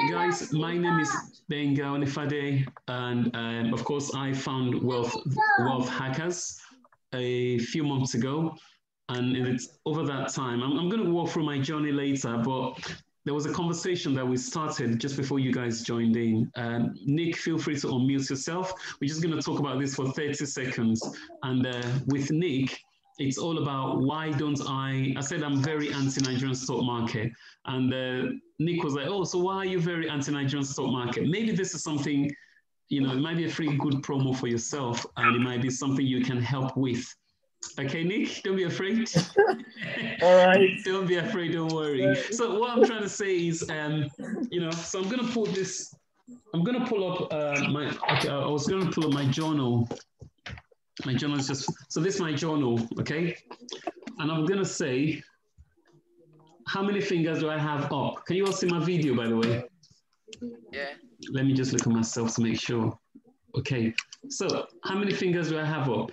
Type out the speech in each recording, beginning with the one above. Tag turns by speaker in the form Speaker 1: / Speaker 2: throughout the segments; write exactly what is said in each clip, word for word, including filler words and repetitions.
Speaker 1: guys, my name is Benga Onifade, and um, of course, I found Wealth Wealth Hackers a few months ago, and it's over that time. I'm, I'm going to walk through my journey later, but there was a conversation that we started just before you guys joined in. Um, Nick, feel free to unmute yourself. We're just going to talk about this for thirty seconds, and uh, with Nick, it's all about why don't I, I said I'm very anti-Nigerian stock market. And uh, Nick was like, oh, so why are you very anti-Nigerian stock market? Maybe this is something, you know, it might be a free good promo for yourself and it might be something you can help with. Okay, Nick, don't be afraid.
Speaker 2: All right.
Speaker 1: Don't be afraid, don't worry. So what I'm trying to say is, um, you know, so I'm going to put this, I'm going to pull up uh, my, okay, I was going to pull up my journal. My journal is just, so this is my journal, okay? And I'm gonna say, how many fingers do I have up? Can you all see my video, by the way?
Speaker 3: Yeah.
Speaker 1: Let me just look at myself to make sure. Okay, so how many fingers do I have up?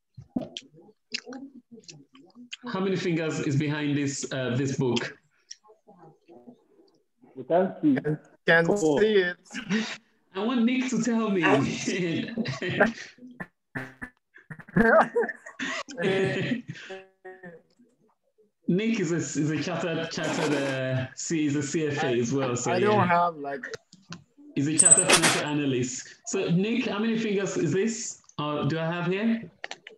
Speaker 1: How many fingers is behind this uh, this book?
Speaker 2: You can't see. Can't
Speaker 4: Cool.
Speaker 2: see it.
Speaker 1: I want Nick to tell me. Nick is a is a chartered chartered uh, C is a C F A as well. So
Speaker 2: I don't
Speaker 1: yeah.
Speaker 2: have like.
Speaker 1: He's a chartered financial analyst. So Nick, how many fingers is this? Uh, do I have here?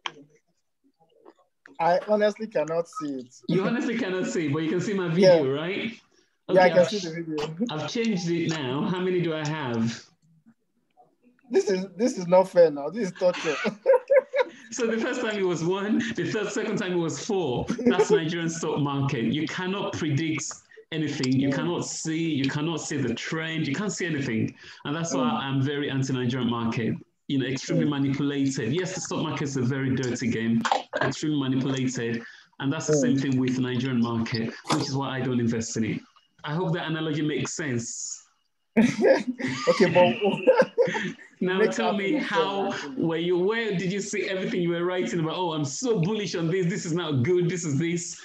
Speaker 2: I honestly cannot see it.
Speaker 1: You honestly cannot see, but you can see my video, yeah. Right?
Speaker 2: Okay, yeah, I can
Speaker 1: I've,
Speaker 2: see the video.
Speaker 1: I've changed it now. How many do I have?
Speaker 2: This is this is not fair now. This is torture.
Speaker 1: So the first time it was one, the third, second time it was four. That's Nigerian stock market. You cannot predict anything. You cannot see, you cannot see the trend. You can't see anything. And that's why I'm very anti-Nigerian market. You know, extremely manipulated. Yes, the stock market is a very dirty game, extremely manipulated. And that's the same thing with the Nigerian market, which is why I don't invest in it. I hope that analogy makes sense.
Speaker 2: Okay, but
Speaker 1: now tell me how, were you, where did you see everything you were writing about? Oh, I'm so bullish on this. This is not good. This is this.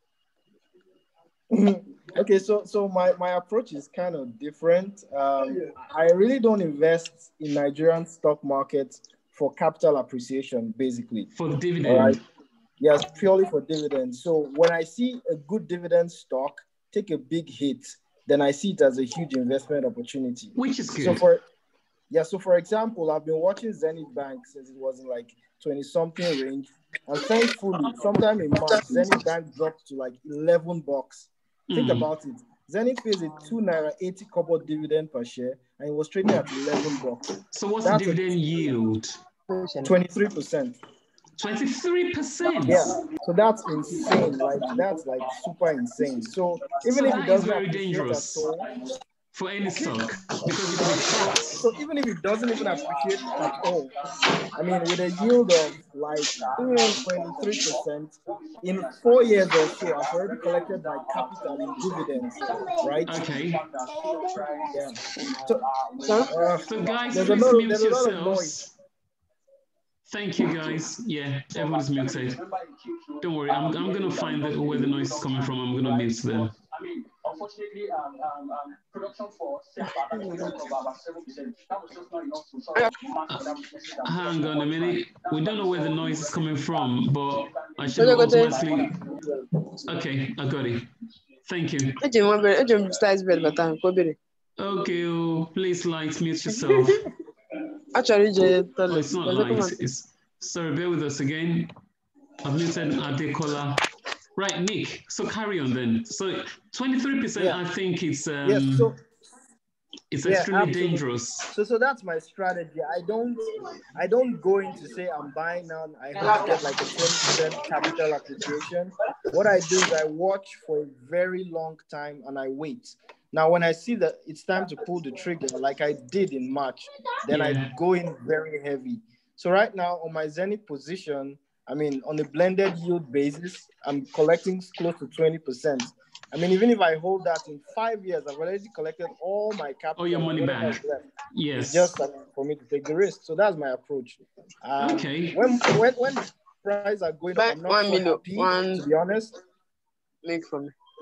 Speaker 2: Okay, so so my, my approach is kind of different. Um, I really don't invest in Nigerian stock market for capital appreciation, basically.
Speaker 1: For the dividend.
Speaker 2: All right. Yes, purely for dividends. So when I see a good dividend stock take a big hit, then I see it as a huge investment opportunity.
Speaker 1: Which is good.
Speaker 2: So for yeah, so for example, I've been watching Zenith Bank since it was in like twenty something range. And thankfully, sometime in March, Zenith Bank dropped to like eleven bucks. Think mm. about it. Zenith pays a two naira eighty kobo dividend per share, and it was trading at eleven bucks.
Speaker 1: So what's
Speaker 2: That's
Speaker 1: the dividend yield?
Speaker 2: twenty-three percent.
Speaker 1: twenty-three percent.
Speaker 2: Yeah, so that's insane. Like that's like super insane. So even
Speaker 1: so
Speaker 2: if it doesn't
Speaker 1: very dangerous
Speaker 2: at all,
Speaker 1: for any stock, because it can be
Speaker 2: so even if it doesn't even appreciate at all, I mean, with a yield of like twenty-three percent in four years or so, I've already collected my capital in dividends, right?
Speaker 1: Okay.
Speaker 2: Yeah. So, uh,
Speaker 1: so guys,
Speaker 2: there's
Speaker 1: please
Speaker 2: a lot,
Speaker 1: mute
Speaker 2: there's
Speaker 1: yourselves.
Speaker 2: A lot of noise.
Speaker 1: Thank you, guys. Yeah, everyone's muted. Don't worry, I'm, I'm going to find the, where the noise is coming from. I'm going to mute them.
Speaker 5: I mean, unfortunately, um, um, um, production for about seven percent. That was just not enough to
Speaker 1: uh, Hang on a minute. We don't know where the noise is coming from, but I should automatically... Okay, I got it. Thank you. Okay, oh, please light, mute yourself.
Speaker 4: Actually,
Speaker 1: oh, it's not light. It's, sorry, bear with us again. I've muted Adekola. Right, Nick. So carry on then. So twenty-three percent, yeah. I think it's um,
Speaker 2: yes, so,
Speaker 1: it's
Speaker 2: yeah,
Speaker 1: extremely
Speaker 2: absolutely.
Speaker 1: dangerous.
Speaker 2: So, so that's my strategy. I don't, I don't go in to say I'm buying now. I hope to get like a twenty percent capital appreciation. What I do is I watch for a very long time and I wait. Now, when I see that it's time to pull the trigger, like I did in March, then yeah. I go in very heavy. So right now on my Zenith position, I mean, on a blended yield basis, I'm collecting close to twenty percent. I mean, even if I hold that in five years, I've already collected all my capital.
Speaker 1: All your money back.
Speaker 2: Left.
Speaker 1: Yes.
Speaker 2: It's just uh, for me to take the risk. So that's my approach. Um,
Speaker 1: okay.
Speaker 2: When when when prices are going up, I'm not
Speaker 4: one
Speaker 2: so
Speaker 4: minute,
Speaker 2: happy,
Speaker 4: one,
Speaker 2: to be honest.
Speaker 4: Make for me.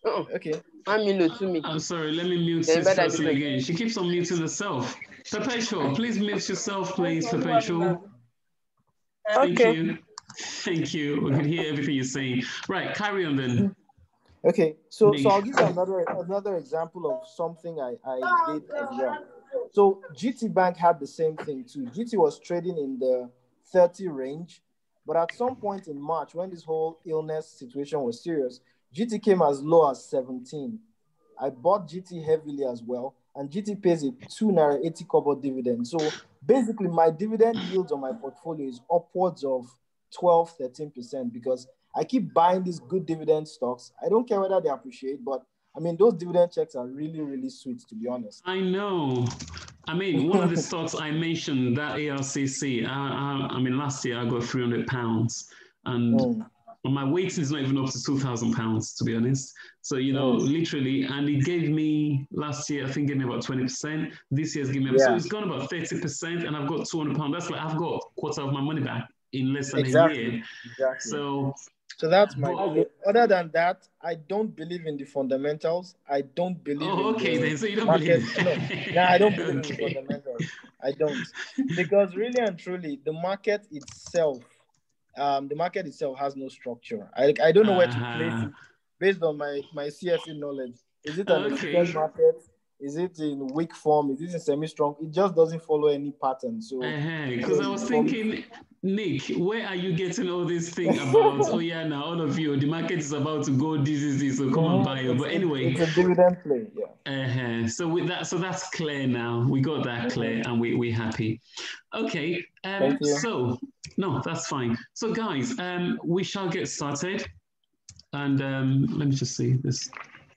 Speaker 3: Oh,
Speaker 2: Okay.
Speaker 3: one minute, two minutes.
Speaker 1: I'm sorry, let me mute
Speaker 3: Then
Speaker 1: this
Speaker 3: better
Speaker 1: person
Speaker 3: do it.
Speaker 1: again. She keeps on muting herself. Perpetual, please mute yourself, please, Perpetual. Thank
Speaker 3: Okay.
Speaker 1: you. Thank you. We can hear everything you're saying. Right, carry on then.
Speaker 2: Okay, so so
Speaker 1: Nick.
Speaker 2: I'll give you another another example of something I, I did as well. So G T Bank had the same thing too. G T was trading in the thirty range, but at some point in March, when this whole illness situation was serious, G T came as low as seventeen. I bought G T heavily as well, and G T pays a two naira eighty kobo dividend. So basically, my dividend yields on my portfolio is upwards of twelve, thirteen percent because I keep buying these good dividend stocks. I don't care whether they appreciate, but I mean, those dividend checks are really, really sweet, to be honest.
Speaker 1: I know. I mean, one of the stocks I mentioned, that A R C C, I, I, I mean, last year I got three hundred pounds, and mm. my weight is not even up to two thousand pounds, to be honest. So, you know, mm. literally, and it gave me, last year, I think gave me about twenty percent. This year's given me, yeah. So it's gone about thirty percent, and I've got two hundred pounds. That's like, I've got a quarter of my money back in less than
Speaker 2: exactly.
Speaker 1: a year.
Speaker 2: Exactly.
Speaker 1: So,
Speaker 2: So that's my but, other than that, I don't believe in the fundamentals. I don't believe
Speaker 1: oh,
Speaker 2: in
Speaker 1: okay,
Speaker 2: the
Speaker 1: then so you don't
Speaker 2: market.
Speaker 1: believe
Speaker 2: No, no, I don't believe
Speaker 1: okay.
Speaker 2: in the fundamentals. I don't. Because really and truly, the market itself, um, the market itself has no structure. I, I don't know where to
Speaker 1: uh-huh.
Speaker 2: place it based on my, my C F A knowledge. Is it an
Speaker 1: okay.
Speaker 2: extended market? Is it in weak form? Is it in semi-strong? It just doesn't follow any pattern. So,
Speaker 1: because uh-huh. I was thinking, Nick, where are you getting all this thing about? Oh yeah, now all of you, the market is about to go. This is this, so come mm, and buy it. But anyway,
Speaker 2: it's a dividend play. Yeah.
Speaker 1: Uh-huh. So with that, so that's clear now. We got that clear, and we we're happy. Okay. Um,
Speaker 2: Thank you.
Speaker 1: So no, that's fine. So guys, um, we shall get started, and um, let me just see this.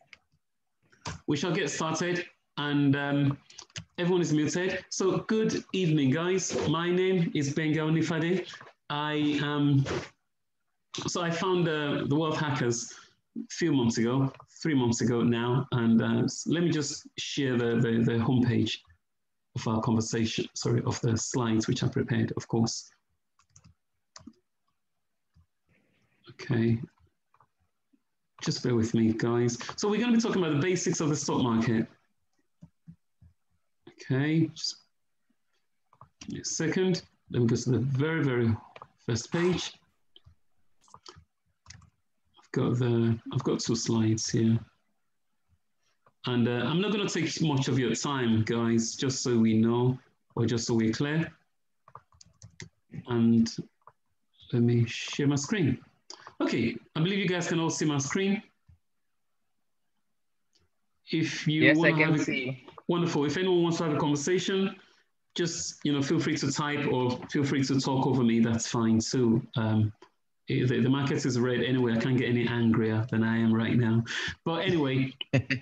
Speaker 1: We shall get started, and um, everyone is muted. So good evening, guys. My name is Benga Onifade. I am. So I found uh, the Wealth Hackers a few months ago, three months ago now, and uh, let me just share the, the the homepage of our conversation. Sorry, of the slides which I prepared, of course. Okay. Just bear with me, guys. So we're going to be talking about the basics of the stock market. Okay, just give me a second. Let me go to the very, very first page. I've got the, I've got two slides here. And uh, I'm not going to take much of your time, guys, just so we know, or just so we're clear. And let me share my screen. Okay, I believe you guys can all see my screen. If you
Speaker 3: yes,
Speaker 1: want
Speaker 3: I
Speaker 1: to
Speaker 3: can
Speaker 1: have
Speaker 3: see.
Speaker 1: A, wonderful. If anyone wants to have a conversation, just you know, feel free to type or feel free to talk over me. That's fine too. Um, the, the market is red anyway. I can't get any angrier than I am right now. But anyway.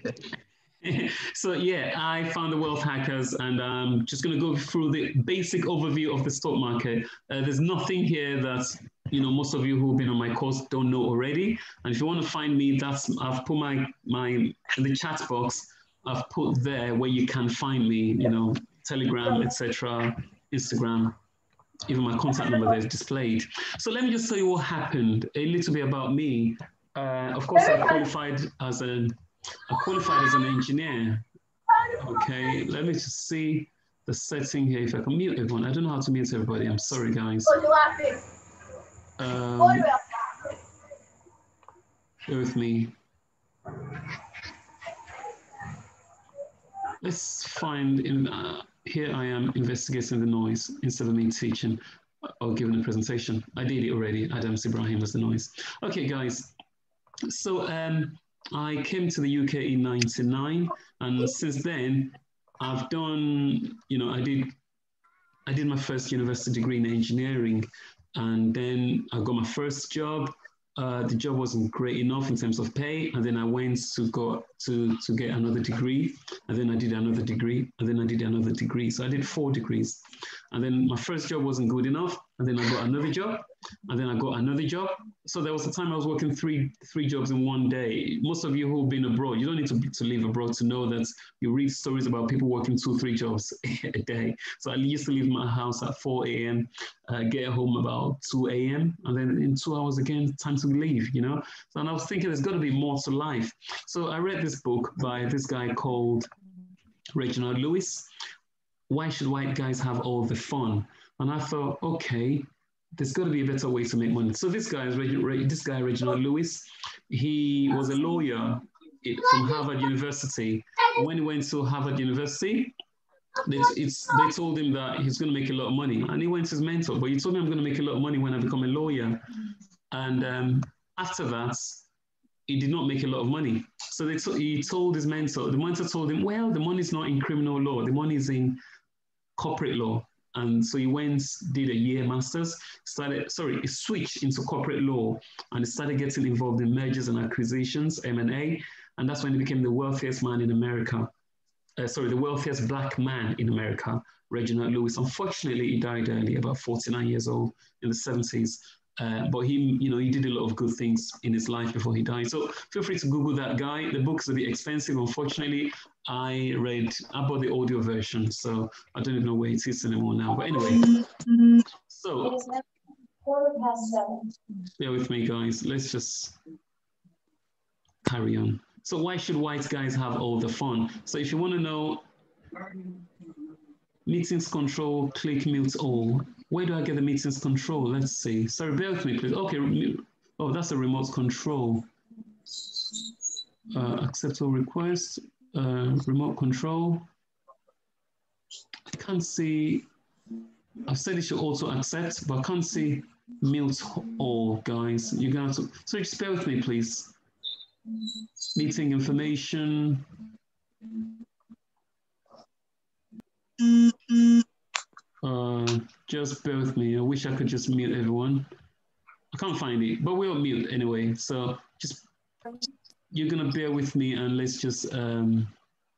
Speaker 1: So yeah, I found the Wealth Hackers, and I'm just going to go through the basic overview of the stock market. Uh, there's nothing here that you know most of you who've been on my course don't know already. And if you want to find me, that's I've put my my in the chat box. I've put there where you can find me. You know, Telegram, et cetera, Instagram. Even my contact number there is displayed. So let me just tell you what happened. A little bit about me. Uh, of course, I qualified as a I qualified as an engineer. Okay, let me just see the setting here. If I can mute everyone. I don't know how to mute everybody. I'm sorry, guys. Um, bear with me. Let's find, in, uh, here I am investigating the noise instead of me teaching or giving a presentation. I did it already. Adams Ibrahim was the noise. Okay, guys. So, um, I came to the U K in ninety-nine, and since then, I've done, you know, I did, I did my first university degree in engineering, and then I got my first job. Uh, the job wasn't great enough in terms of pay, and then I went to go to to get another degree, and then I did another degree, and then I did another degree. So I did four degrees, and then my first job wasn't good enough, and then I got another job, and then I got another job. So there was a time I was working three three jobs in one day. Most of you who've been abroad, you don't need to be, to live abroad to know that you read stories about people working two, three jobs a day. So I used to leave my house at four a m, uh, get home about two a m, and then in two hours again, time to leave, you know? So and I was thinking there's got to be more to life. So I read this book by this guy called Reginald Lewis, Why Should White Guys Have All the Fun? And I thought, okay, there's got to be a better way to make money. So this guy is this guy Reginald Lewis. He was a lawyer from Harvard University. When he went to Harvard University, they, it's, they told him that he's going to make a lot of money, and he went to his mentor. But he told me I'm going to make a lot of money when I become a lawyer. And um, after that, he did not make a lot of money. So they t- he told his mentor. The mentor told him, "Well, the money is not in criminal law. The money is in corporate law." And so he went, did a year master's, started, sorry, he switched into corporate law and started getting involved in mergers and acquisitions, M and A. And that's when he became the wealthiest man in America. Uh, sorry, the wealthiest black man in America, Reginald Lewis. Unfortunately, he died early, about forty-nine years old in the seventies. Uh, but he, you know, he did a lot of good things in his life before he died. So feel free to Google that guy. The book's a bit expensive, unfortunately. I read, I bought the audio version, so I don't even know where it is anymore now. But anyway, so bear with me, guys. Let's just carry on. So why should white guys have all the fun? So if you want to know, meetings control, click mute all. Where do I get the meetings control? Let's see. Sorry, bear with me, please. Okay. Oh, that's a remote control. Uh, accept all requests. Uh, remote control. I can't see. I've said it should auto accept, but I can't see mute all, guys. You're going to have to. So just bear with me, please. Meeting information. Uh, just bear with me. I wish I could just mute everyone. I can't find it, but we'll mute anyway. So just, you're gonna bear with me and let's just, um,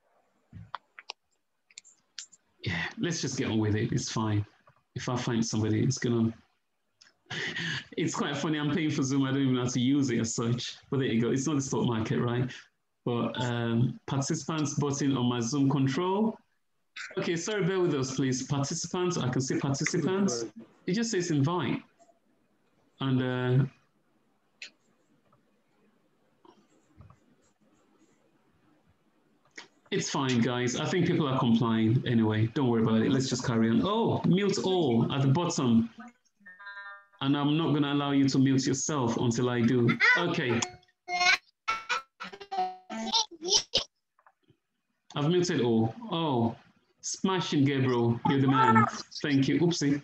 Speaker 1: yeah, let's just get on with it. It's fine. If I find somebody, it's gonna, it's quite funny. I'm paying for Zoom. I don't even know how to use it as such, but there you go. It's not the stock market, right? But um, participants button on my Zoom control. Okay, sorry, bear with us, please. Participants, I can see participants. It just says invite. And uh, it's fine, guys. I think people are complying anyway. Don't worry about it. Let's just carry on. Oh, mute all at the bottom. And I'm not going to allow you to mute yourself until I do. Okay. I've muted all. Oh. Smashing, Gabriel. You're the man. Thank you. Oopsie.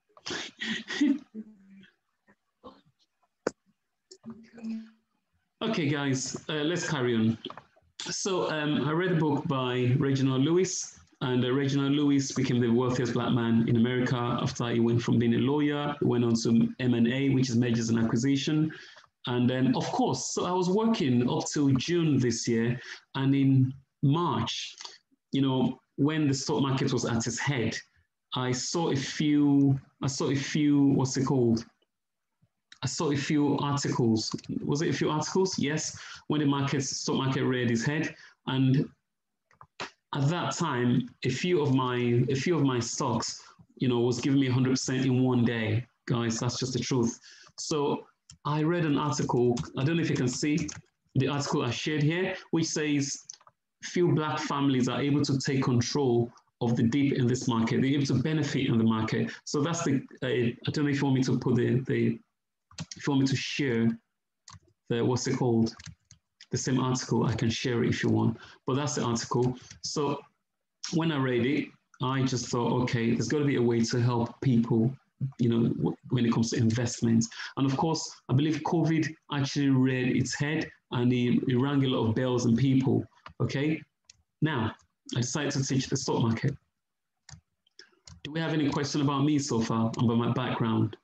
Speaker 1: Okay, guys, uh, let's carry on. So um, I read a book by Reginald Lewis, and uh, Reginald Lewis became the wealthiest black man in America after he went from being a lawyer, went on to M and A, which is mergers and acquisition. And then, of course, so I was working up till June this year, and in March, you know, when the stock market was at its head, I saw a few, I saw a few, what's it called? I saw a few articles. Was it a few articles? Yes. When the market, stock market reared its head. And at that time, a few of my, a few of my stocks, you know, was giving me one hundred percent in one day. Guys, that's just the truth. So I read an article, I don't know if you can see the article I shared here, which says, few black families are able to take control of the dip in this market. They're able to benefit in the market. So that's the, uh, I don't know if you want me to put the, the, if you want me to share the, what's it called? The same article, I can share it if you want, but that's the article. So when I read it, I just thought, okay, there's got to be a way to help people, you know, when it comes to investments. And of course, I believe COVID actually reared its head and it, it rang a lot of bells in people. Okay, now I decided to teach the stock market. Do we have any question about me so far, about my background?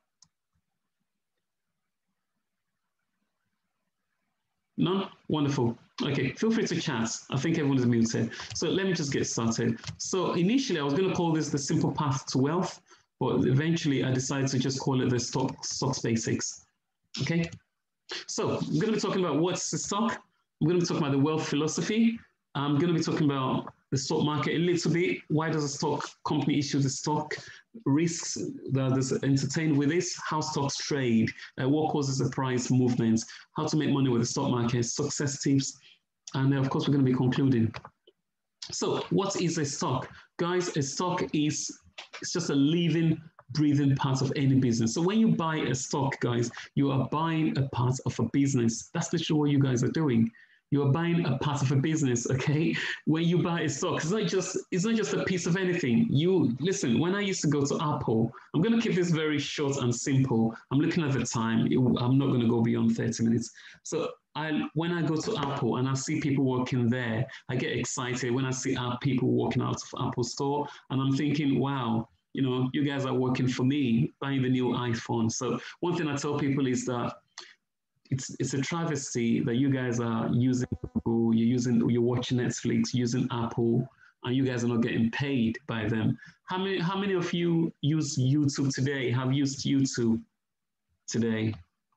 Speaker 1: None? Wonderful. Okay, feel free to chat. I think everyone is muted. So let me just get started. So initially I was going to call this the simple path to wealth, but eventually I decided to just call it the stock stocks basics. Okay, so I'm going to be talking about what's the stock. I'm going to be talking about the wealth philosophy. I'm going to be talking about the stock market a little bit. Why does a stock company issue the stock? Risks that is entertained with this, how stocks trade, uh, what causes the price movements, how to make money with the stock market, success tips, and uh, of course we're going to be concluding. So what is a stock? Guys, a stock is it's just a living, breathing part of any business. So when you buy a stock, guys, you are buying a part of a business. That's literally what you guys are doing. You're buying a part of a business, okay? When you buy a stock, it's not just it's not just a piece of anything. You listen. When I used to go to Apple, I'm going to keep this very short and simple. I'm looking at the time. It, I'm not going to go beyond thirty minutes. So I, when I go to Apple and I see people working there, I get excited when I see uh, people walking out of Apple store, and I'm thinking, wow, you know, you guys are working for me, buying the new iPhone. So one thing I tell people is that It's, it's a travesty that you guys are using Google, you're using, you're watching Netflix, using Apple, and you guys are not getting paid by them. How many, how many of you use YouTube today, have used YouTube today?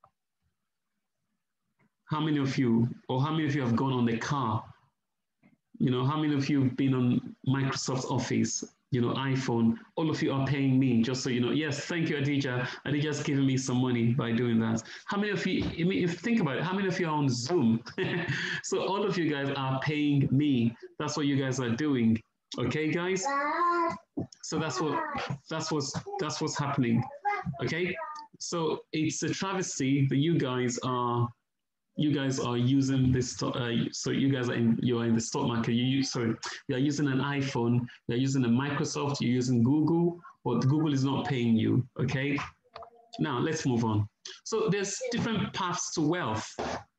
Speaker 1: How many of you, or how many of you have gone on the car? You know, how many of you have been on Microsoft Office? You know, iPhone, all of you are paying me, just so you know. Yes, thank you, Adija. Adija's giving me some money by doing that. How many of you, I mean, if you think about it, how many of you are on Zoom? So all of you guys are paying me. That's what you guys are doing. Okay, guys? So that's what, that's what's, that's what's happening. Okay? So it's a travesty that you guys are You guys are using this, uh, so you guys are in, you are in the stock market. You use, sorry, you are using an iPhone, you're using a Microsoft, you're using Google, but Google is not paying you, okay? Now, let's move on. So there's different paths to wealth,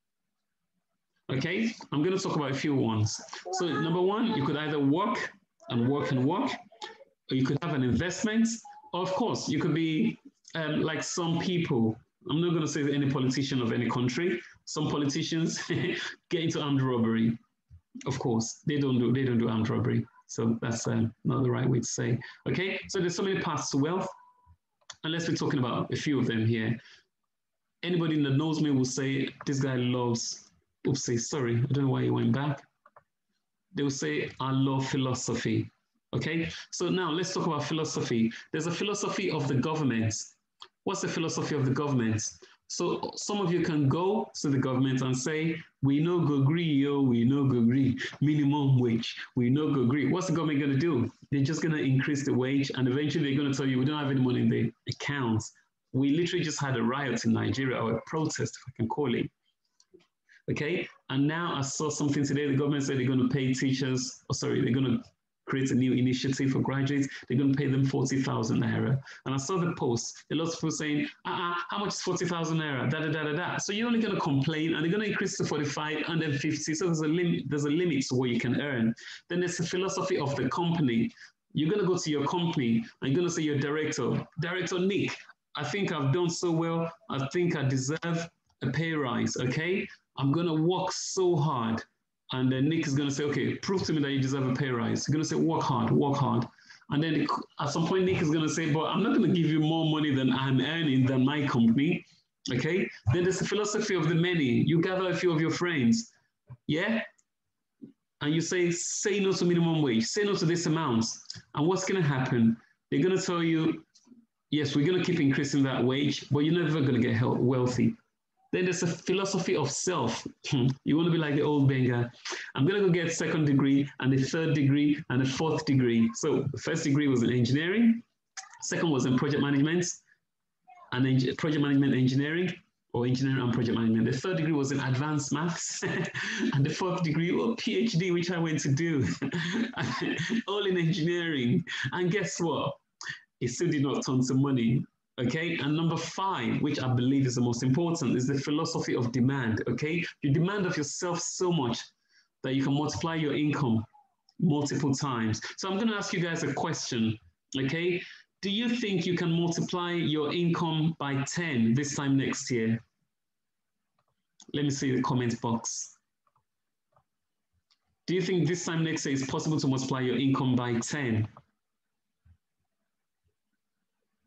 Speaker 1: okay? I'm gonna talk about a few ones. So number one, you could either work and work and work, or you could have an investment, or of course, you could be um, like some people. I'm not gonna say any politician of any country. Some politicians get into armed robbery. Of course, they don't do they don't do armed robbery. So that's uh, not the right way to say. Okay, so there's so many paths to wealth, and let's be talking about a few of them here. Anybody that knows me will say this guy loves. Oopsie, sorry, I don't know why he went back. They will say I love philosophy. Okay, so now let's talk about philosophy. There's a philosophy of the government. What's the philosophy of the government? So some of you can go to the government and say, we no go agree, yo, we no go agree, minimum wage, we no go agree. What's the government going to do? They're just going to increase the wage, and eventually they're going to tell you, we don't have any money in the accounts. We literally just had a riot in Nigeria, or a protest, if I can call it. Okay, and now I saw something today, the government said they're going to pay teachers, oh, sorry, they're going to create a new initiative for graduates. They're going to pay them forty thousand naira. And I saw the post, a lot of people saying, uh-uh, how much is forty thousand naira? Da, da, da, da, da. So you're only going to complain, and they're going to increase to forty-five and then fifty. So there's a limit, there's a limit to what you can earn. Then there's the philosophy of the company. You're going to go to your company, and you're going to say, your director, Director Nick, I think I've done so well. I think I deserve a pay rise, okay? I'm going to work so hard. And then Nick is going to say, okay, prove to me that you deserve a pay rise. He's going to say, work hard, work hard. And then at some point, Nick is going to say, but I'm not going to give you more money than I'm earning than my company. Okay? Then there's the philosophy of the many. You gather a few of your friends. Yeah? And you say, say no to minimum wage. Say no to this amount. And what's going to happen? They're going to tell you, yes, we're going to keep increasing that wage, but you're never going to get wealthy. Then there's a philosophy of self. You want to be like the old Benga. I'm going to go get second degree and a third degree and a fourth degree. So the first degree was in engineering. Second was in project management and project management engineering, or engineering and project management. The third degree was in advanced maths. And the fourth degree, or PhD, which I went to do, all in engineering. And guess what? It still did not turn to money. Okay, and number five, which I believe is the most important, is the philosophy of demand. Okay, you demand of yourself so much that you can multiply your income multiple times. So I'm going to ask you guys a question. Okay, do you think you can multiply your income by ten this time next year? Let me see the comment box. Do you think this time next year it's possible to multiply your income by ten?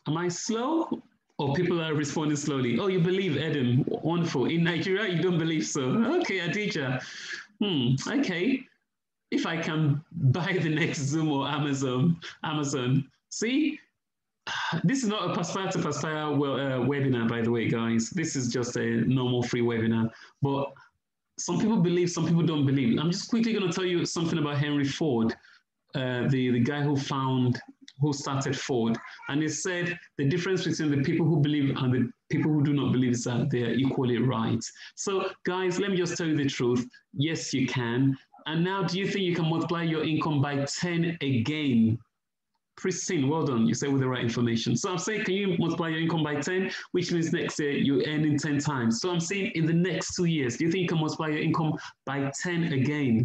Speaker 1: Am I slow? Or people are responding slowly? Oh, you believe, Adam. Wonderful. In Nigeria, you don't believe so. Okay, Adija. Hmm, okay. If I can buy the next Zoom or Amazon, Amazon. See, this is not a Perspire to Perspire well, uh, webinar, by the way, guys. This is just a normal free webinar. But some people believe, some people don't believe. I'm just quickly going to tell you something about Henry Ford, uh, the, the guy who found, who started Ford. And he said the difference between the people who believe and the people who do not believe is that they are equally right. So guys, let me just tell you the truth. Yes, you can. And now, do you think you can multiply your income by ten again? Pristine, well done. You said with the right information. So I'm saying, can you multiply your income by ten, which means next year you're earning ten times. So I'm saying in the next two years, do you think you can multiply your income by ten again?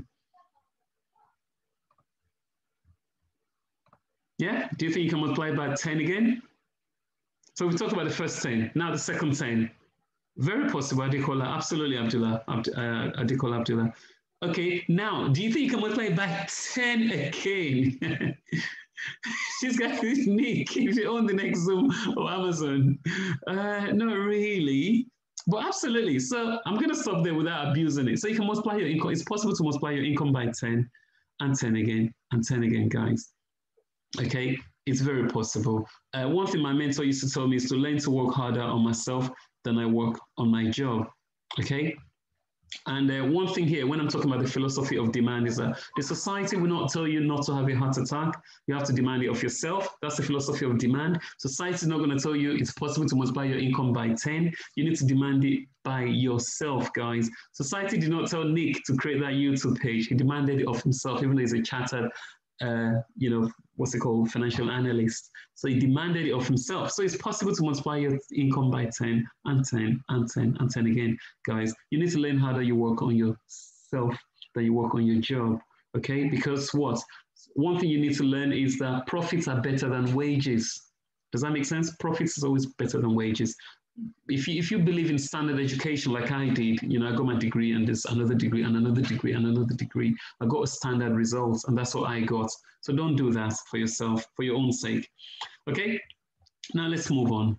Speaker 1: Yeah, do you think you can multiply by ten again? So we talked about the first ten, now the second ten. Very possible, Adekola, absolutely, Abdullah, Abd, uh, Adekola Abdullah. Okay, now, do you think you can multiply by ten again? She's got this Nick, if you own the next Zoom or Amazon. Uh, not really, but absolutely. So I'm going to stop there without abusing it. So you can multiply your income. It's possible to multiply your income by ten and ten again and ten again, guys. Okay, it's very possible. Uh, one thing my mentor used to tell me is to learn to work harder on myself than I work on my job. Okay. And uh, one thing here, when I'm talking about the philosophy of demand, is that the society will not tell you not to have a heart attack. You have to demand it of yourself. That's the philosophy of demand. Society is not going to tell you it's possible to multiply your income by ten. You need to demand it by yourself, guys. Society did not tell Nick to create that YouTube page. He demanded it of himself, even though he's a chartered, uh, you know, what's it called, financial analyst. So he demanded it of himself. So it's possible to multiply your income by ten and ten and ten and ten again, guys. You need to learn how that you work on yourself, that you work on your job, okay? Because what? One thing you need to learn is that profits are better than wages. Does that make sense? Profits is always better than wages. If you, if you believe in standard education like I did, you know, I got my degree and there's another degree and another degree and another degree. I got a standard result and that's what I got. So don't do that for yourself, for your own sake. Okay, now let's move on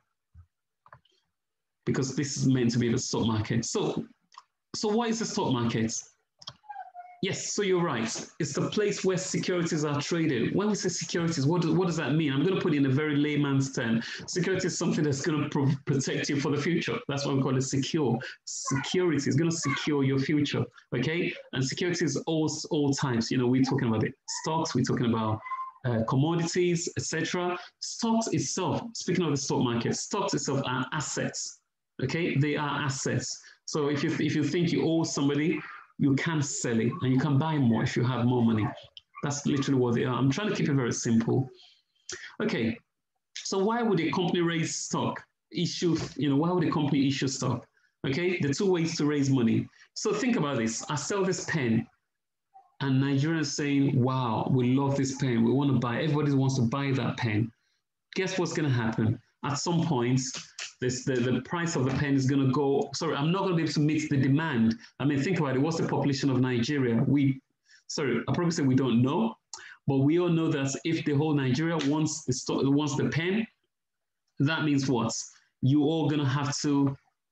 Speaker 1: because this is meant to be the stock market. So, so what is the stock market? Yes, so you're right. It's the place where securities are traded. When we say securities, what, do, what does that mean? I'm going to put it in a very layman's term. Security is something that's going to pro protect you for the future. That's why we call it secure. Security is going to secure your future, okay? And security is all, all types. You know, we're talking about it. Stocks, we're talking about uh, commodities, et cetera. Stocks itself, speaking of the stock market, stocks itself are assets, okay? They are assets. So if you, if you think you owe somebody, you can sell it and you can buy more if you have more money. That's literally what they are. I'm trying to keep it very simple. Okay, so why would a company raise stock? Issue, you know, why would a company issue stock? Okay, the two ways to raise money. So think about this. I sell this pen and Nigerians saying, wow, we love this pen. We want to buy, everybody wants to buy that pen. Guess what's going to happen? At some point, this, the, the price of the pen is going to go, sorry, I'm not going to be able to meet the demand. I mean, think about it. What's the population of Nigeria? We, sorry, I probably say we don't know, but we all know that if the whole Nigeria wants the, stock, wants the pen, that means what? You all going to have to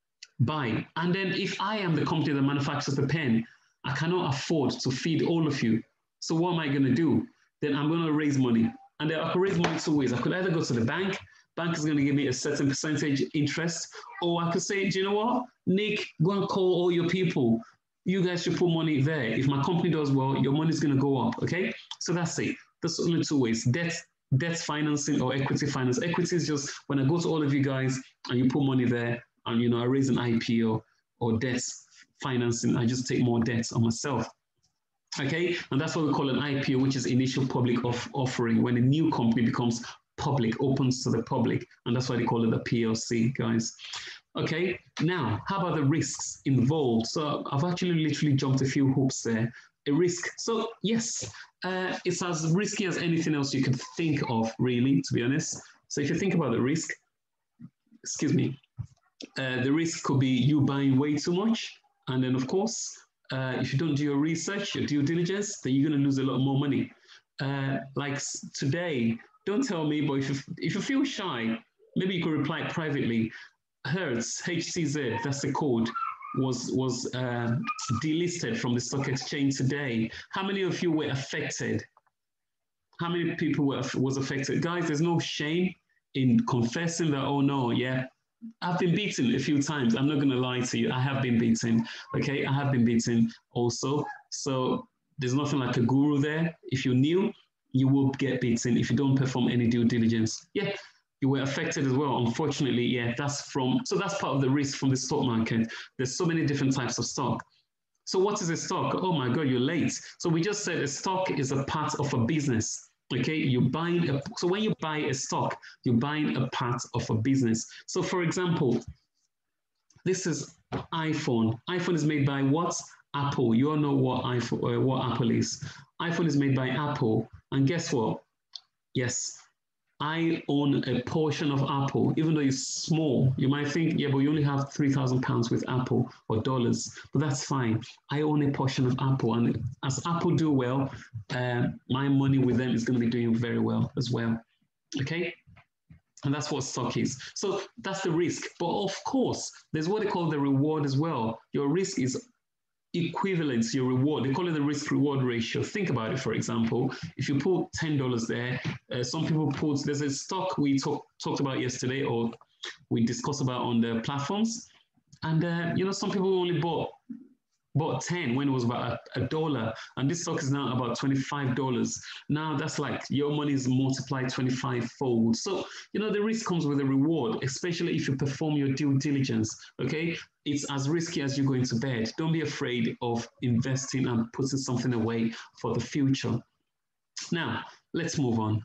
Speaker 1: buy. And then if I am the company that manufactures the pen, I cannot afford to feed all of you. So what am I going to do? Then I'm going to raise money. And then I could raise money two ways. I could either go to the bank, bank is going to give me a certain percentage interest, or I could say, do you know what, Nick, go and call all your people. You guys should put money there. If my company does well, your money is going to go up, okay? So that's it. There's only two ways, debt, debt financing or equity finance. Equity is just when I go to all of you guys and you put money there and, you know, I raise an I P O or debt financing, I just take more debt on myself. Okay, and that's what we call an I P O, which is initial public off offering, when a new company becomes public, opens to the public, and that's why they call it a P L C, guys. Okay, now, how about the risks involved? So I've actually literally jumped a few hoops there. A risk, so yes, uh, it's as risky as anything else you could think of, really, to be honest. So if you think about the risk, excuse me, uh, the risk could be you buying way too much, and then of course, uh, if you don't do your research, your due diligence, then you're going to lose a lot more money. Uh, like today, don't tell me, but if you, if you feel shy, maybe you could reply privately. Hertz, H T Z, that's the code, was, was uh, delisted from the stock exchange today. How many of you were affected? How many people were was affected? Guys, there's no shame in confessing that, oh no, yeah, I've been beaten a few times. I'm not going to lie to you. I have been beaten. Okay, I have been beaten also. So there's nothing like a guru there. If you're new, you will get beaten if you don't perform any due diligence. Yeah, you were affected as well. Unfortunately, yeah, that's from, so that's part of the risk from the stock market. There's so many different types of stock. So what is a stock? Oh my God, you're late. So we just said a stock is a part of a business. Okay, you're buying a, so when you buy a stock, you're buying a part of a business. So for example, this is iPhone. iPhone is made by what? Apple. You all know what iPhone, uh, what Apple is. iPhone is made by Apple. And guess what? Yes, I own a portion of Apple, even though it's small. You might think, yeah, but you only have three thousand pounds with Apple or dollars, but that's fine. I own a portion of Apple, and as Apple do well, uh, my money with them is going to be doing very well as well, okay? And that's what stock is. So that's the risk. But of course, there's what they call the reward as well. Your risk is equivalent to your reward. They call it the risk reward ratio. Think about it, for example, if you put ten dollars there, uh, some people put, there's a stock we talk, talked about yesterday, or we discussed about on the platforms. And, uh, you know, some people only bought, bought ten when it was about a, a dollar. And this stock is now about twenty-five dollars. Now that's like your money is multiplied twenty-five fold. So, you know, the risk comes with a reward, especially if you perform your due diligence, okay? It's as risky as you go into bed. Don't be afraid of investing and putting something away for the future. Now, let's move on.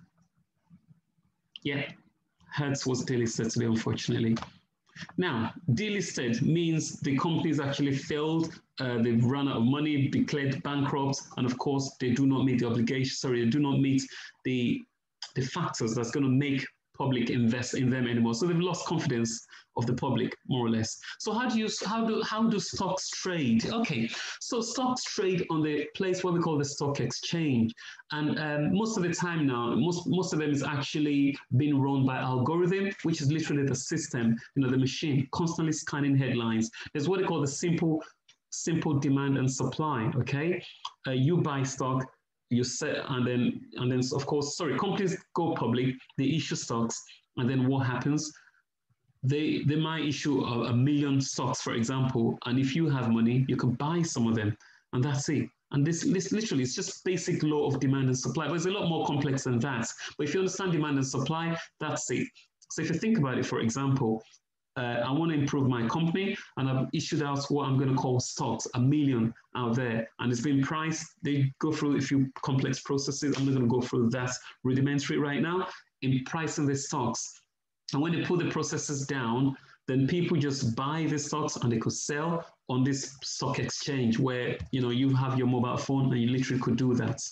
Speaker 1: Yeah, Hertz was delisted today, unfortunately. Now, delisted means the company's actually failed, uh, they've run out of money, declared bankrupt, and of course, they do not meet the obligation, sorry, they do not meet the, the factors that's going to make public invest in them anymore. So they've lost confidence of the public, more or less. So how do you how do how do stocks trade? Okay, so stocks trade on the place what we call the stock exchange, and um, most of the time now, most most of them is actually being run by algorithm, which is literally the system, you know, the machine constantly scanning headlines. There's what they call the simple simple demand and supply. Okay, uh, you buy stock. You set, and then, and then, of course, sorry, companies go public, they issue stocks, and then what happens? They they might issue a, a million stocks, for example, and if you have money, you can buy some of them, and that's it. And this, this literally is just basic law of demand and supply, but it's a lot more complex than that. But if you understand demand and supply, that's it. So if you think about it, for example, Uh, I want to improve my company, and I've issued out what I'm going to call stocks, a million out there, and it's been priced. They go through a few complex processes. I'm not going to go through that rudimentary right now in pricing the stocks. And when they put the processes down, then people just buy the stocks and they could sell on this stock exchange where, you know, you have your mobile phone and you literally could do that.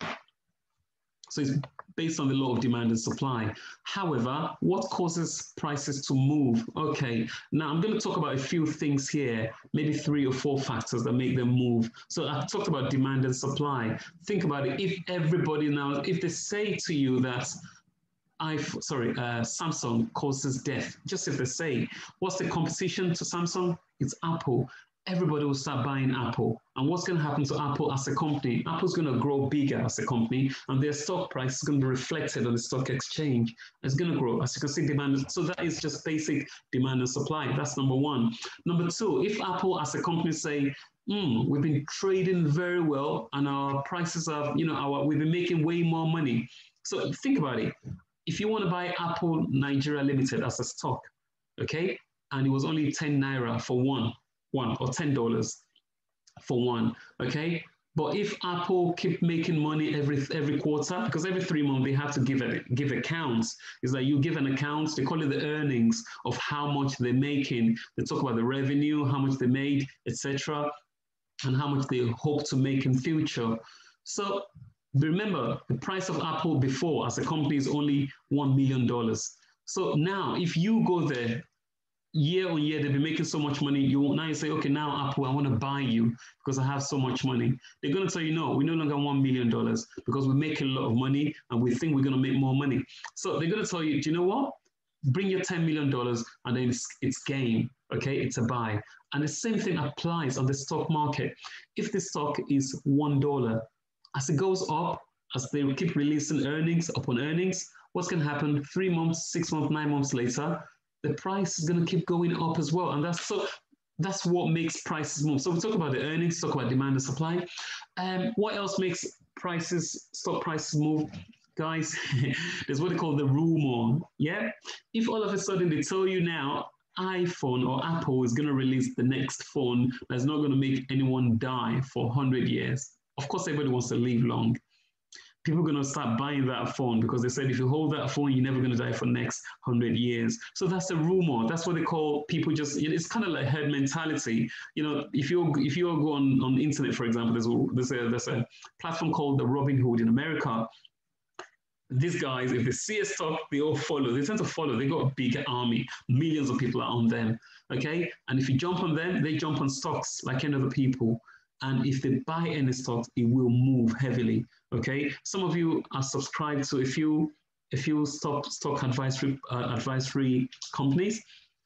Speaker 1: So it's based on the law of demand and supply. However, what causes prices to move? Okay, now I'm going to talk about a few things here, maybe three or four factors that make them move. So I've talked about demand and supply. Think about it. If everybody now, if they say to you that I, sorry, uh, Samsung causes death, just if they say, what's the competition to Samsung? It's Apple. Everybody will start buying Apple. And what's going to happen to Apple as a company? Apple's going to grow bigger as a company, and their stock price is going to be reflected on the stock exchange. It's going to grow, as you can see, demand. So that is just basic demand and supply. That's number one. Number two, if Apple as a company say, mm, we've been trading very well, and our prices are, you know, our, we've been making way more money. So think about it. If you want to buy Apple Nigeria Limited as a stock, okay, and it was only ten naira for one, one or ten dollars for one, okay? But if Apple keep making money every every quarter, because every three months they have to give a, give accounts, is that you give an account, they call it the earnings of how much they're making. They talk about the revenue, how much they made, et cetera, and how much they hope to make in future. So remember, the price of Apple before as a company is only one million dollars. So now if you go there, year on year, they've been making so much money. You now you say, okay, now Apple, I want to buy you because I have so much money. They're going to tell you, no, we no longer want one million dollars because we make a lot of money and we think we're going to make more money. So they're going to tell you, do you know what? bring your ten million dollars and then it's, it's game, okay? It's a buy. And the same thing applies on the stock market. If the stock is one dollar, as it goes up, as they keep releasing earnings upon earnings, what's going to happen three months, six months, nine months later, the price is going to keep going up as well. And that's so that's what makes prices move. So we talk about the earnings, talk about demand and supply. Um, what else makes prices, stock prices move? Guys, there's what they call the rumor. Yeah. If all of a sudden they tell you now, iPhone or Apple is going to release the next phone that's not going to make anyone die for one hundred years. Of course, everybody wants to live long. People are going to start buying that phone because they said if you hold that phone, you're never going to die for the next one hundred years. So that's a rumor. That's what they call people just, it's kind of like herd mentality. You know, if you if you go on, on the internet, for example, there's a, there's, a, there's a platform called the Robinhood in America. These guys, if they see a stock, they all follow. They tend to follow. They got a big army. Millions of people are on them, okay? And if you jump on them, they jump on stocks like any other people. And if they buy any stocks, it will move heavily, okay? Some of you are subscribed to a few, a few stock, stock advisory, uh, advisory companies.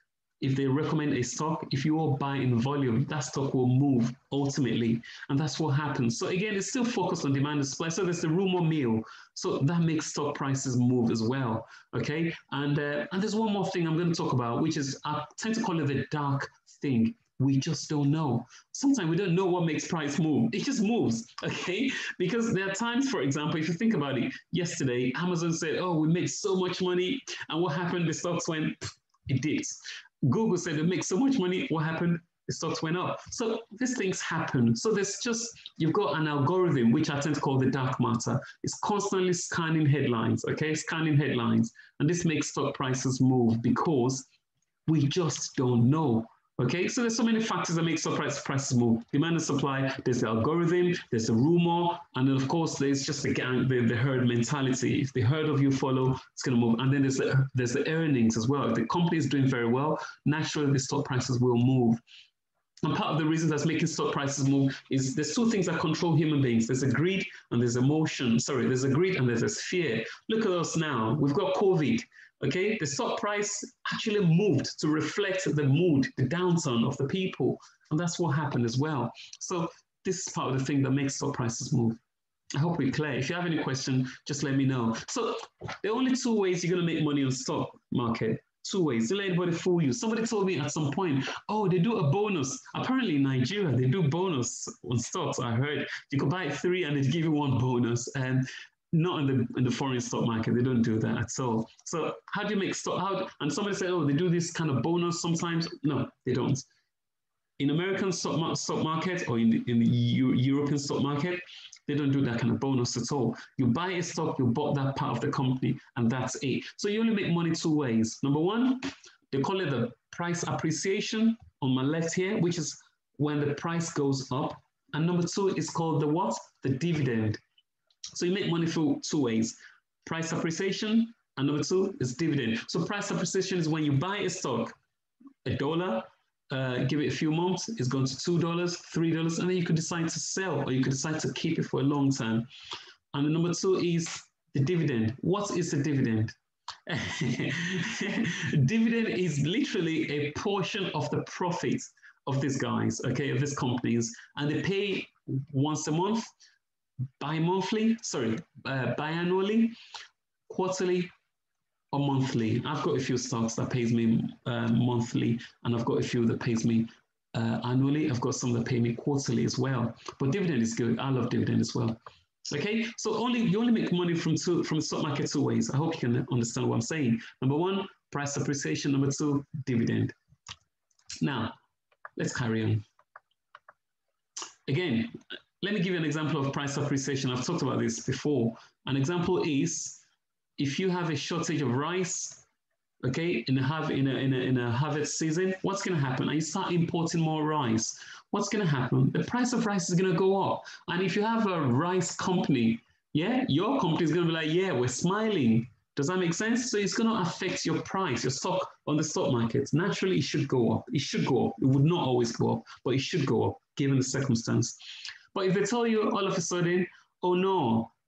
Speaker 1: If they recommend a stock, if you all buy in volume, that stock will move ultimately. And that's what happens. So again, it's still focused on demand and supply. So there's the rumor mill. So that makes stock prices move as well, okay? And, uh, and there's one more thing I'm going to talk about, which is, I tend to call it the dark thing. We just don't know. Sometimes we don't know what makes price move. It just moves, okay? Because there are times, for example, if you think about it, yesterday, Amazon said, oh, we made so much money. And what happened? The stocks went, it dips. Google said they make so much money. What happened? The stocks went up. So these things happen. So there's just, you've got an algorithm, which I tend to call the dark matter. It's constantly scanning headlines, okay? Scanning headlines. And this makes stock prices move because we just don't know. Okay, so there's so many factors that make stock price, prices move. Demand and supply, there's the algorithm, there's the rumor, and then of course there's just the gang, the, the herd mentality. If the herd of you follow, it's going to move. And then there's the, there's the earnings as well. If the company is doing very well, naturally the stock prices will move. And part of the reason that's making stock prices move is there's two things that control human beings. There's a greed and there's emotion. Sorry, there's a greed and there's a fear. Look at us now. We've got COVID. Okay, the stock price actually moved to reflect the mood, the downturn of the people. And that's what happened as well. So this is part of the thing that makes stock prices move. I hope we're clear. If you have any question, just let me know. So there are only two ways you're going to make money on the stock market. Two ways. Don't let anybody fool you. Somebody told me at some point, oh, they do a bonus. Apparently in Nigeria, they do bonus on stocks. I heard you could buy three and they give you one bonus. And not in the in the foreign stock market, they don't do that at all. So how do you make stock? How and somebody said, oh, they do this kind of bonus sometimes. No, they don't. In American stock, stock market or in the, in the Euro European stock market, they don't do that kind of bonus at all. You buy a stock, you bought that part of the company, and that's it. So you only make money two ways. Number one, they call it the price appreciation on my left here, which is when the price goes up. And number two is called the what? The dividend. So you make money through two ways, price appreciation, and number two is dividend. So price appreciation is when you buy a stock, a dollar, uh, give it a few months, it's gone to two dollars, three dollars, and then you could decide to sell or you could decide to keep it for a long time. And the number two is the dividend. What is the dividend? Dividend is literally a portion of the profit of these guys, okay, of these companies, and they pay once a month, bi-monthly, sorry, uh, biannually, quarterly, or monthly. I've got a few stocks that pays me uh, monthly, and I've got a few that pays me uh, annually. I've got some that pay me quarterly as well. But dividend is good. I love dividend as well. Okay, so only you only make money from two from the stock market two ways. I hope you can understand what I'm saying. Number one, price appreciation. Number two, dividend. Now, let's carry on. Again, let me give you an example of price appreciation. I've talked about this before. An example is if you have a shortage of rice, okay, in a, have, in a, in a, in a harvest season, what's going to happen? And you start importing more rice. What's going to happen? The price of rice is going to go up. And if you have a rice company, yeah, your company is going to be like, yeah, we're smiling. Does that make sense? So it's going to affect your price, your stock on the stock market. Naturally, it should go up. It should go up. It would not always go up, but it should go up given the circumstance. But if they tell you all of a sudden, oh no,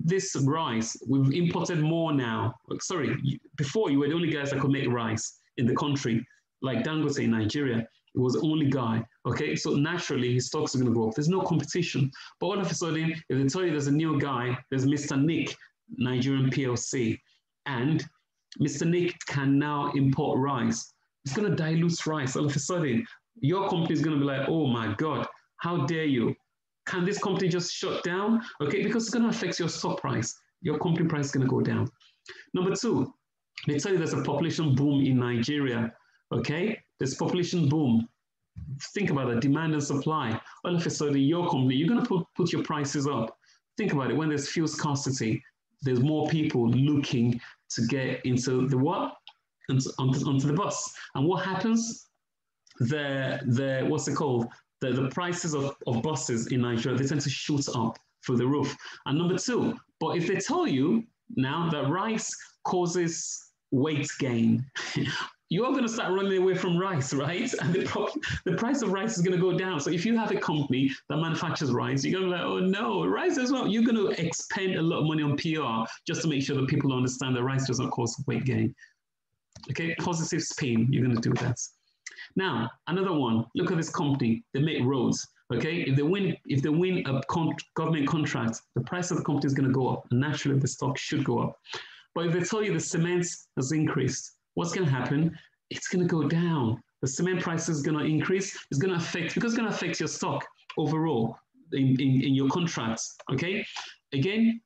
Speaker 1: this rice, we've imported more now. Sorry, before you were the only guys that could make rice in the country, like Dangote in Nigeria. It was the only guy, okay? So naturally, his stocks are going to go up. There's no competition. But all of a sudden, if they tell you there's a new guy, there's Mister Nick, Nigerian P L C, and Mister Nick can now import rice. It's going to dilute rice. All of a sudden, your company is going to be like, oh my God, how dare you? Can this company just shut down? Okay, because it's going to affect your stock price. Your company price is going to go down. Number two, they tell you there's a population boom in Nigeria. Okay, there's population boom. Think about it, demand and supply. All of a sudden, your company, you're going to put, put your prices up. Think about it, when there's fuel scarcity, there's more people looking to get into the what? Into, onto, onto the bus. And what happens? The, the what's it called? The, the prices of, of buses in Nigeria, they tend to shoot up through the roof. And number two, but if they tell you now that rice causes weight gain, you're going to start running away from rice, right? And the, the price of rice is going to go down. So if you have a company that manufactures rice, you're going to be like, oh no, rice as well. You're going to expend a lot of money on P R just to make sure that people understand that rice doesn't cause weight gain. Okay, positive spin, you're going to do that. Now, another one, look at this company, they make roads, okay? If they win, if they win a con government contract, the price of the company is going to go up, and naturally the stock should go up. But if they tell you the cement has increased, what's going to happen? It's going to go down. The cement price is going to increase, it's going to affect, because it's going to affect your stock overall in, in, in your contracts, okay? Again,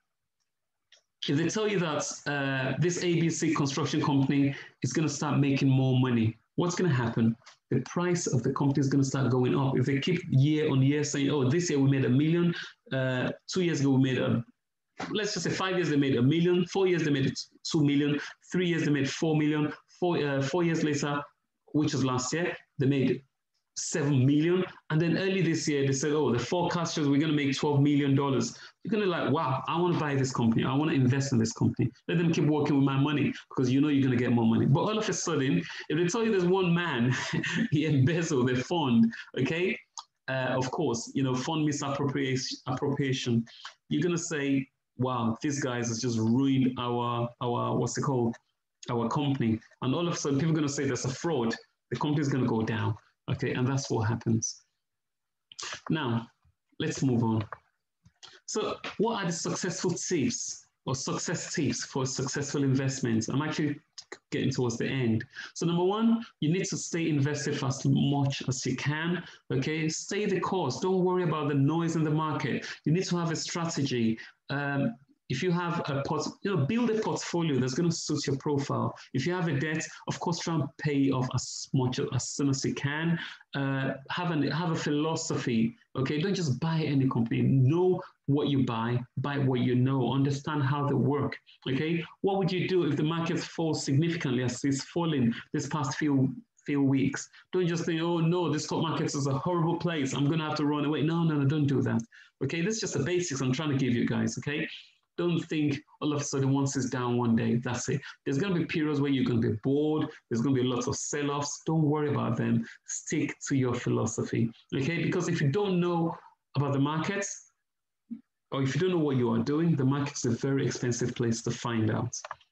Speaker 1: if they tell you that uh, this A B C construction company is going to start making more money, what's going to happen? The price of the company is going to start going up. If they keep year on year saying, oh, this year we made a million, uh, two years ago we made a, let's just say five years they made a million, four years they made two million, three years they made four million, four, uh, four years later, which was last year, they made seven million. And then early this year, they said, oh, the forecast shows we're going to make twelve million dollars. You're going to be like, wow, I want to buy this company. I want to invest in this company. Let them keep working with my money because you know you're going to get more money. But all of a sudden, if they tell you there's one man, he embezzled the fund, okay? Uh, of course, you know, fund misappropriation, appropriation. You're going to say, wow, these guys has just ruined our, our, what's it called? Our company. And all of a sudden, people are going to say there's a fraud. The company is going to go down. Okay, and that's what happens. Now, let's move on. So what are the successful tips or success tips for successful investments? I'm actually getting towards the end. So number one, you need to stay invested for as much as you can, okay? Stay the course. Don't worry about the noise in the market. You need to have a strategy. Um, If you have a port, you know, build a portfolio that's going to suit your profile. If you have a debt, of course, try and pay off as much as soon as you can. Uh, have an have a philosophy. Okay, don't just buy any company. Know what you buy. Buy what you know. Understand how they work. Okay, what would you do if the market falls significantly as it's fallen this past few few weeks? Don't just think, oh no, the stock market is a horrible place. I'm going to have to run away. No, no, no, don't do that. Okay, this is just the basics I'm trying to give you guys. Okay. Don't think all of a sudden once it's down one day, that's it. There's going to be periods where you're going to be bored. There's going to be lots of sell-offs. Don't worry about them. Stick to your philosophy, okay? Because if you don't know about the markets, or if you don't know what you are doing, the market's a very expensive place to find out.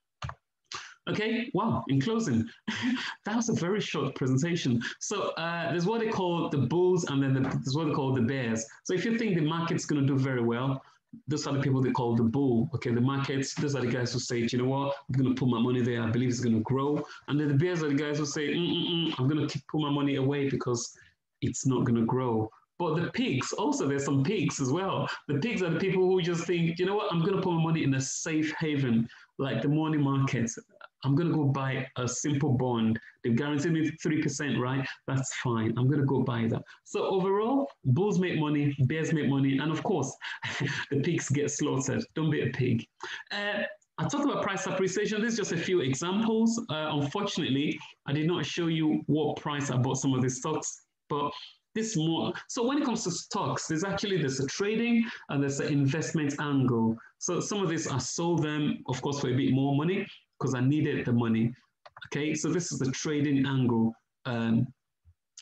Speaker 1: Okay, wow, in closing, that was a very short presentation. So uh, there's what they call the bulls and then the, there's what they call the bears. So if you think the market's going to do very well, those are the people they call the bull. Okay, the markets, those are the guys who say, you know what, I'm going to put my money there. I believe it's going to grow. And then the bears are the guys who say, mm -mm -mm, I'm going to put my money away because it's not going to grow. But the pigs, also there's some pigs as well. The pigs are the people who just think, you know what, I'm going to put my money in a safe haven, like the money market. I'm going to go buy a simple bond. They've guaranteed me three percent, right? That's fine. I'm going to go buy that. So overall, bulls make money, bears make money, and of course, the pigs get slaughtered. Don't be a pig. Uh, I talked about price appreciation. These are just a few examples. Uh, unfortunately, I did not show you what price I bought some of these stocks, but this more. So when it comes to stocks, there's actually there's a trading and there's an investment angle. So some of these I sold them, of course, for a bit more money because I needed the money. Okay, so this is the trading angle. Um,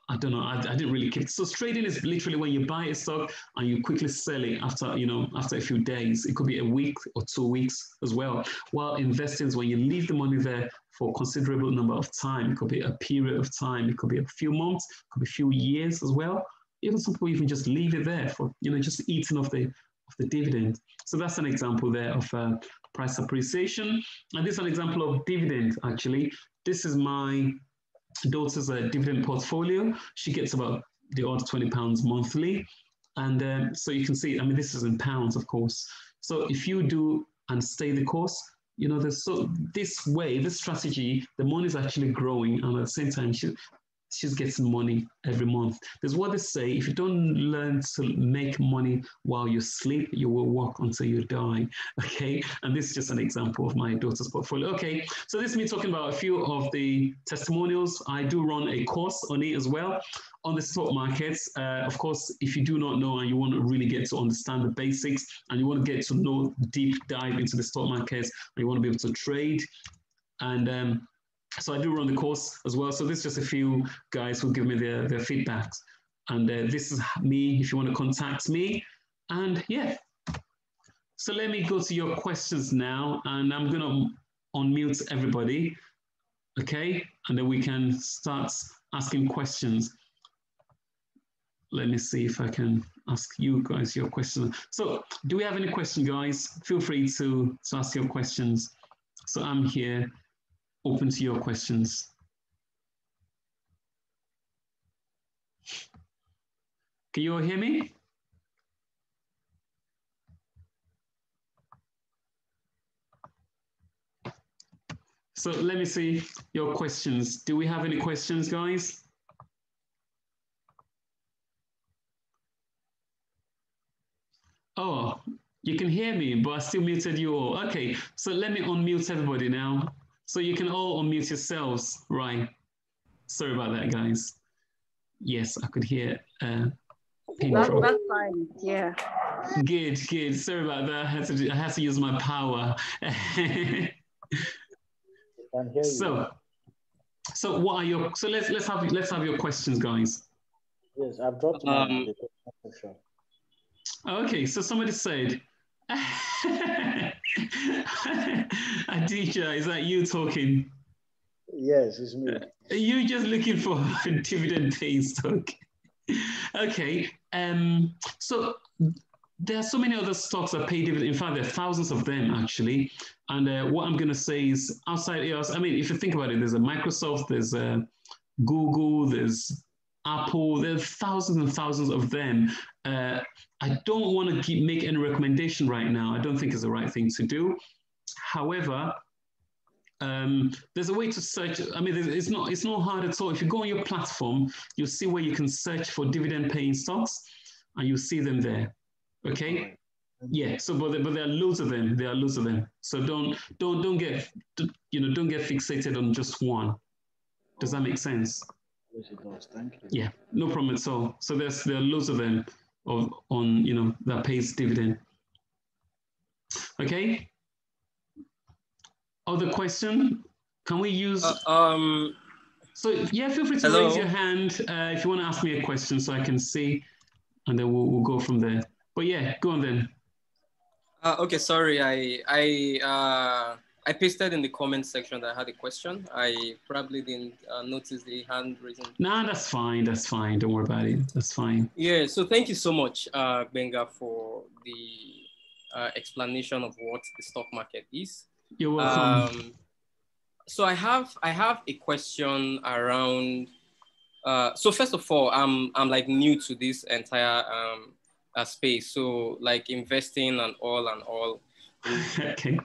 Speaker 1: I don't know. I, I didn't really keep it. So trading is literally when you buy a stock and you quickly sell it after, you know, after a few days. It could be a week or two weeks as well. While investing is when you leave the money there for a considerable number of time. It could be a period of time. It could be a few months. It could be a few years as well. Even some people even just leave it there for, you know, just eating off the, of the dividend. So that's an example there of uh, price appreciation. And this is an example of dividend, actually. This is my daughter's uh, dividend portfolio. She gets about the odd twenty pounds monthly. And um, so you can see, I mean, this is in pounds, of course. So if you do and stay the course, you know, there's so this way, this strategy, the money is actually growing. And at the same time, she, she's getting money every month. There's what they say, if you don't learn to make money while you sleep, you will work until you die, okay? And this is just an example of my daughter's portfolio. Okay, so this is me talking about a few of the testimonials. I do run a course on it as well, on the stock markets. Uh, of course, if you do not know and you want to really get to understand the basics and you want to get to know, deep dive into the stock markets, and you want to be able to trade, and um, so I do run the course as well. So this is just a few guys who give me their, their feedbacks. And uh, this is me if you want to contact me. And yeah, so let me go to your questions now. And I'm going to unmute everybody. Okay, and then we can start asking questions. Let me see if I can ask you guys your questions. So do we have any questions, guys? Feel free to, to ask your questions. So I'm here, open to your questions. Can you all hear me? So let me see your questions. Do we have any questions, guys? Oh, you can hear me, but I still muted you all. Okay, so let me unmute everybody now. So you can all unmute yourselves, right? Sorry about that, guys. Yes, I could hear. Uh,
Speaker 3: that, that's fine. Yeah.
Speaker 1: Good, good. Sorry about that. I had to, I had to use my power. so, so what are your? So let's let's have let's have your questions, guys.
Speaker 4: Yes, I've dropped
Speaker 3: um,
Speaker 4: my section.
Speaker 1: Okay, so somebody said, Aditya, is that you talking?
Speaker 4: Yes, it's me.
Speaker 1: Are you just looking for dividend paying stock? Okay, um, so there are so many other stocks that pay dividend. In fact, there are thousands of them actually. And uh, what I'm going to say is outside E O S, I mean, if you think about it, there's a Microsoft, there's a Google, there's Apple, there are thousands and thousands of them. Uh, I don't want to keep, make any recommendation right now. I don't think it's the right thing to do. However, um, there's a way to search. I mean, it's not, it's not hard at all. If you go on your platform, you'll see where you can search for dividend paying stocks and you'll see them there. Okay. Yeah. So, but, but there are loads of them. There are loads of them. So don't, don't, don't get, you know, don't get fixated on just one. Does that make sense?
Speaker 4: Yes, it does. Thank you.
Speaker 1: Yeah, no problem at all. So there's there are loads of them of, on, you know, that pays dividend. Okay. Other question? Can we use?
Speaker 3: Uh, um.
Speaker 1: So yeah, feel free to
Speaker 3: hello?
Speaker 1: raise your hand uh, if you want to ask me a question, so I can see, and then we'll we'll go from there. But yeah, go on then.
Speaker 3: Uh, okay, sorry. I I uh I pasted in the comment section that I had a question. I probably didn't uh, notice the hand raising.
Speaker 1: Nah, that's fine. That's fine. Don't worry about it. That's fine.
Speaker 3: Yeah. So thank you so much, uh, Benga, for the uh, explanation of what the stock market is.
Speaker 1: You're welcome.
Speaker 3: Um, so I have I have a question around. Uh, so first of all, I'm I'm like new to this entire um, uh, space. So like investing and all and all.
Speaker 1: Okay.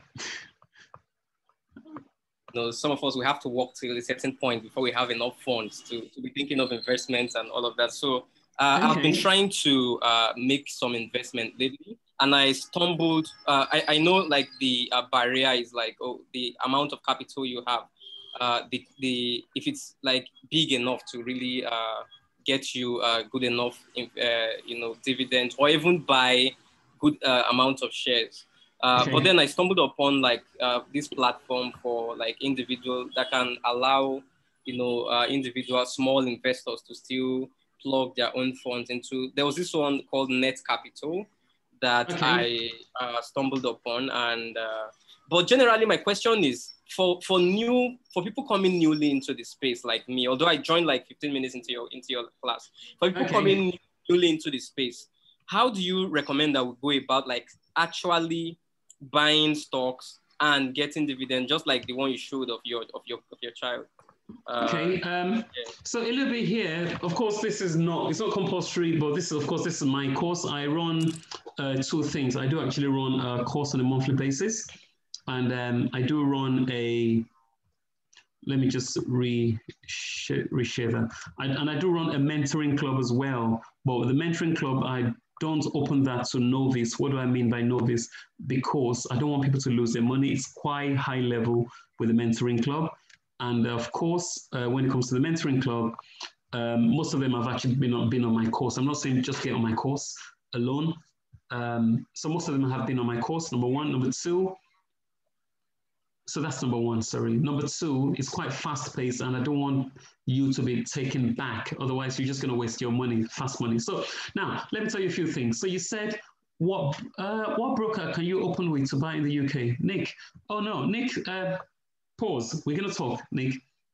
Speaker 3: You know, some of us, we have to work till a certain point before we have enough funds to, to be thinking of investments and all of that. So uh, okay. I've been trying to uh, make some investment lately, and I stumbled. Uh, I, I know like the uh, barrier is like, oh, the amount of capital you have. Uh, the, the if it's like big enough to really uh, get you uh, good enough, uh, you know, dividends, or even buy good uh, amount of shares. Uh, okay. But then I stumbled upon like uh, this platform for like individuals that can allow, you know, uh, individual small investors to still plug their own funds into. There was this one called Net Capital that
Speaker 1: okay.
Speaker 3: I uh, stumbled upon, and uh, but generally my question is for for new for people coming newly into the space like me. Although I joined like fifteen minutes into your into your class, for people
Speaker 1: okay.
Speaker 3: coming newly into the space, how do you recommend that we go about like actually buying stocks and getting dividend, just like the one you showed of your of your of your child? Uh,
Speaker 1: okay, um, yeah. So a little bit here, of course, this is not, it's not compulsory, but this is, of course, this is my course. I run uh, two things. I do actually run a course on a monthly basis, and um, I do run a, let me just re-share re that. I, and I do run a mentoring club as well, but with the mentoring club, I don't open that to novice. What do I mean by novice? Because I don't want people to lose their money. It's quite high level with the mentoring club. And of course, uh, when it comes to the mentoring club, um, most of them have actually been on, been on my course. I'm not saying just get on my course alone. Um, so most of them have been on my course, number one. Number two, so that's number one, sorry. Number two, it's quite fast paced and I don't want you to be taken back. Otherwise, you're just going to waste your money, fast money. So now, let me tell you a few things. So you said, what, uh, what broker can you open with to buy in the U K? Nick. Oh no, Nick, uh, pause. We're going to talk, Nick.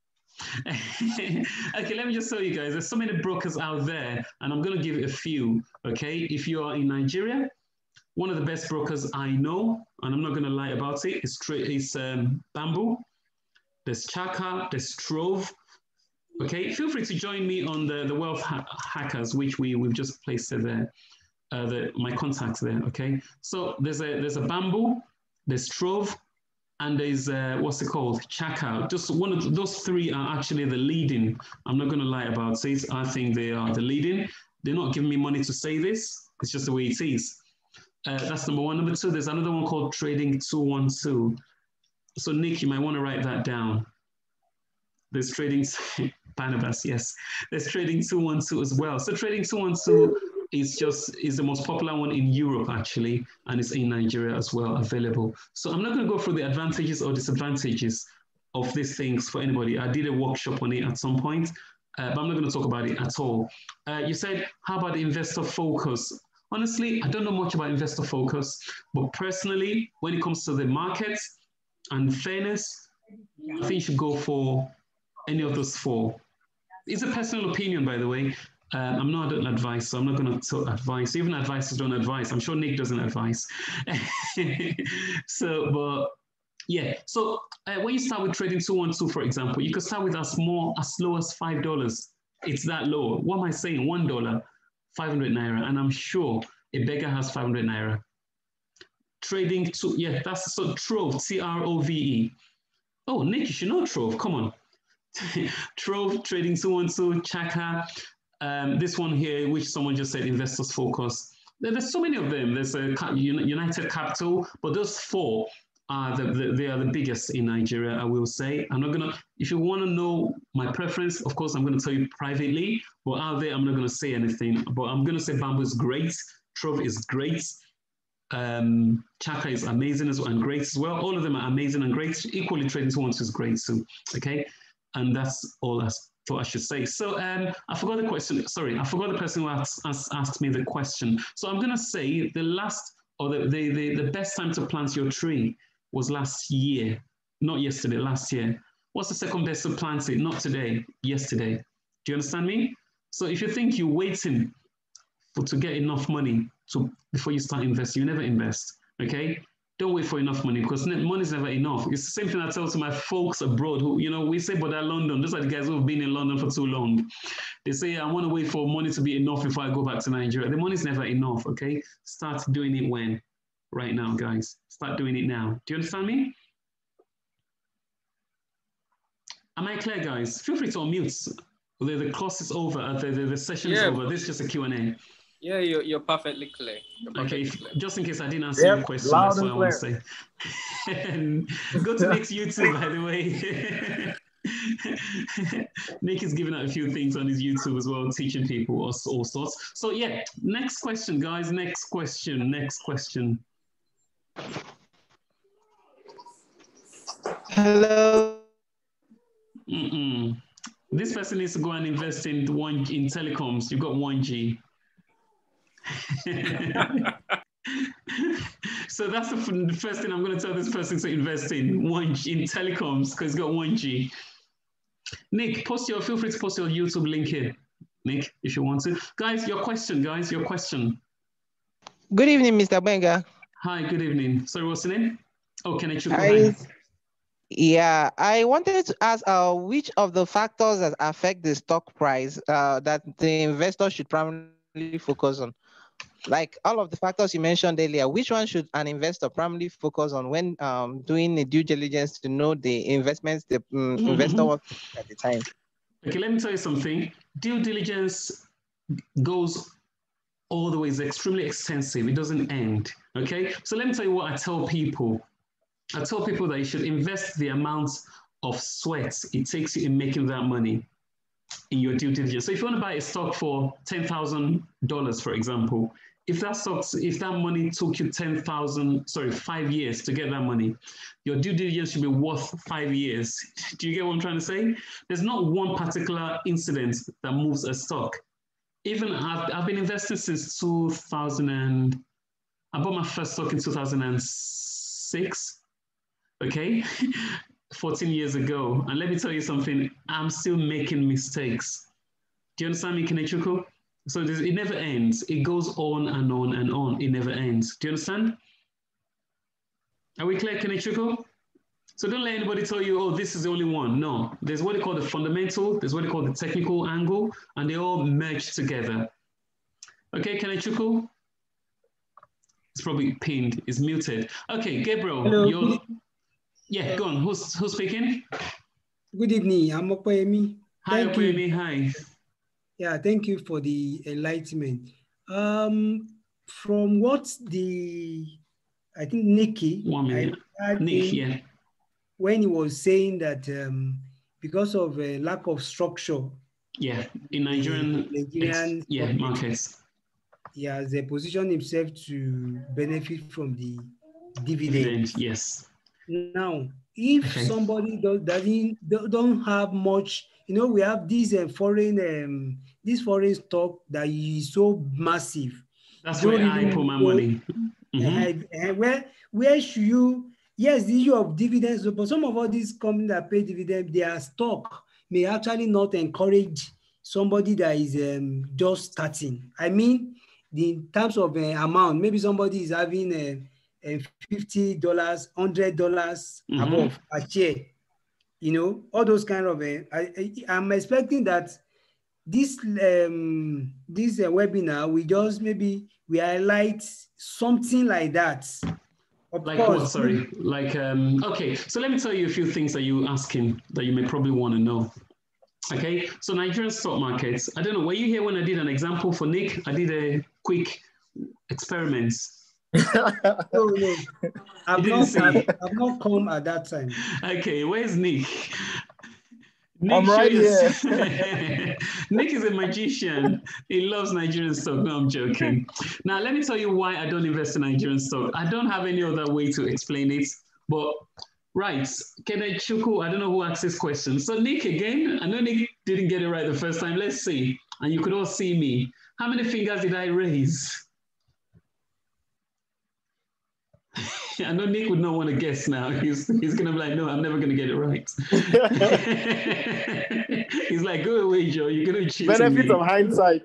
Speaker 1: Okay, let me just tell you guys, there's so many brokers out there, and I'm going to give a few, okay? If you are in Nigeria, one of the best brokers I know, and I'm not going to lie about it, is, is um, Bamboo. There's Chaka, there's Trove. Okay, feel free to join me on the, the Wealth ha Hackers, which we, we've just placed it there, uh, the, my contacts there, okay? So there's a, there's a Bamboo, there's Trove, and there's, uh, what's it called? Chaka. Just one of those three are actually the leading. I'm not going to lie about it. I think they are the leading. They're not giving me money to say this. It's just the way it is. Uh, that's number one. Number two, there's another one called Trading two one two. So Nick, you might want to write that down. There's Trading, Barnabas, yes. There's Trading two one two as well. So Trading two one two is just, is the most popular one in Europe actually, and it's in Nigeria as well, available. So I'm not going to go through the advantages or disadvantages of these things for anybody. I did a workshop on it at some point, uh, but I'm not going to talk about it at all. Uh, you said, how about the investor focus? Honestly, I don't know much about investor focus, but personally, when it comes to the market and fairness, I think you should go for any of those four. It's a personal opinion, by the way. Um, I'm not an advice, so I'm not going to advise. Even advisors don't advise. I'm sure Nick doesn't advise. So, but yeah. So uh, when you start with Trading two one two, for example, you could start with as small, as low as five dollars. It's that low. What am I saying? one dollar, five hundred naira. And I'm sure a beggar has five hundred naira. Trading two, yeah, that's so Trove, T R O V E. Oh, Nick, you should know Trove. Come on. Trove, Trading two one two, Chaka. Um, this one here, which someone just said, Investors Focus. There, there's so many of them. There's a United Capital, but those four are the, the they are the biggest in Nigeria, I will say. I'm not gonna. If you want to know my preference, of course, I'm going to tell you privately. But out there, I'm not going to say anything. But I'm going to say Bamboo is great. Trove is great. Um, Chaka is amazing as well and great as well. All of them are amazing and great. Equally, Trading two one two is great too. Okay, and that's all that's. So I should say. So um, I forgot the question. Sorry, I forgot the person who asked, asked, asked me the question. So I'm going to say the last or the, the, the, the best time to plant your tree was last year, not yesterday, last year. What's the second best to plant it? Not today, yesterday. Do you understand me? So if you think you're waiting for, to get enough money to before you start investing, you never invest, okay? Don't wait for enough money because money is never enough. It's the same thing I tell to my folks abroad who, you know, we say, but they're London. Those are the guys who have been in London for too long. They say, I want to wait for money to be enough before I go back to Nigeria. The money is never enough, okay? Start doing it when? Right now, guys. Start doing it now. Do you understand me? Am I clear, guys? Feel free to unmute. The, the course is over. The, the, the session
Speaker 3: yeah.
Speaker 1: is over. This is just a Q and A.
Speaker 3: Yeah, you're, you're perfectly clear. You're perfectly
Speaker 1: okay,
Speaker 3: clear.
Speaker 1: Just in case I didn't answer
Speaker 2: yep,
Speaker 1: your question,
Speaker 2: loud
Speaker 1: that's what
Speaker 2: and
Speaker 1: I
Speaker 2: clear.
Speaker 1: want to say. And go to Nick's YouTube, by the way. Nick is giving out a few things on his YouTube as well, teaching people all, all sorts. So yeah, next question, guys. Next question. Next question.
Speaker 6: Hello.
Speaker 1: Mm-mm. This person needs to go and invest in one in telecoms. You've got one G. So that's the first thing I'm going to tell this person to invest in, one G, in telecoms, because he's got one G. Nick, post your, feel free to post your YouTube link here, Nick, if you want to. Guys, your question, guys, your question.
Speaker 6: Good evening, Mister Benga.
Speaker 1: Hi, good evening. Sorry, what's the name? Oh, Kenechukwu. Hi.
Speaker 6: Yeah, I wanted to ask uh, which of the factors that affect the stock price uh, that the investor should primarily focus on? Like all of the factors you mentioned earlier, which one should an investor primarily focus on when um, doing a due diligence to know the investments the um, mm-hmm. investor wants at the time?
Speaker 1: Okay, let me tell you something. Due diligence goes all the way, it's extremely extensive. It doesn't end, okay? So let me tell you what I tell people. I tell people that you should invest the amount of sweat it takes you in making that money in your due diligence. So if you want to buy a stock for ten thousand dollars, for example, if that stock, if that money took you ten thousand, sorry, five years to get that money, your due diligence should be worth five years. Do you get what I'm trying to say? There's not one particular incident that moves a stock. Even I've, I've been investing since two thousand and I bought my first stock in two thousand six. Okay, fourteen years ago. And let me tell you something, I'm still making mistakes. Do you understand me, Kenechukwu? So this, it never ends. It goes on and on and on. It never ends. Do you understand? Are we clear, Kenechukwu? So don't let anybody tell you, oh, this is the only one. No, there's what they call the fundamental, there's what they call the technical angle, and they all merge together. Okay, Kenechukwu? It's probably pinned, it's muted. Okay, Gabriel,
Speaker 7: Hello.
Speaker 1: You're... Yeah, go on. Who's who's speaking?
Speaker 7: Good evening. I'm Okoyemi.
Speaker 1: Hi, Okoyemi. Hi.
Speaker 7: Yeah, thank you for the enlightenment. Um, from what the I think Nikki,
Speaker 1: one minute. Nick, yeah.
Speaker 7: When he was saying that um, because of a lack of structure,
Speaker 1: yeah, in Nigerian,
Speaker 7: Nigerian
Speaker 1: yeah markets,
Speaker 7: he has uh, positioned himself to benefit from the dividend.
Speaker 1: Yes.
Speaker 7: Now, if okay. somebody does, doesn't don't have much, you know, we have this uh, foreign um, this foreign stock that is so massive.
Speaker 1: That's where I put my money.
Speaker 7: Mm-hmm. uh, where where should you? Yes, the issue of dividends, but some of all these companies that pay dividends, their stock may actually not encourage somebody that is um, just starting. I mean, the in terms of uh, amount, maybe somebody is having a and fifty dollars, one hundred dollars mm-hmm. above a share, you know, all those kind of, uh, I, I, I'm expecting that this um, this uh, webinar, we just maybe, we highlight something like that. Of
Speaker 1: like
Speaker 7: course.
Speaker 1: What, sorry, like, um, okay, so let me tell you a few things that you're asking that you may probably want to know. Okay, so Nigerian stock markets, I don't know, were you here when I did an example for Nick? I did a quick experiment.
Speaker 7: no, no. I've not, I've, I've not come at that time.
Speaker 1: Okay, where's Nick? Nick
Speaker 2: I'm right here.
Speaker 1: Nick is a magician. He loves Nigerian stock. No, I'm joking. Now, let me tell you why I don't invest in Nigerian stock. I don't have any other way to explain it. But, right, Kenechukwu, I don't know who asked this question. So, Nick, again, I know Nick didn't get it right the first time. Let's see. And you could all see me. How many fingers did I raise? I know Nick would not want to guess now. He's, he's going to be like, no, I'm never going to get it right. He's like, go away, Joe. You're going to cheat me.
Speaker 2: Benefit of hindsight.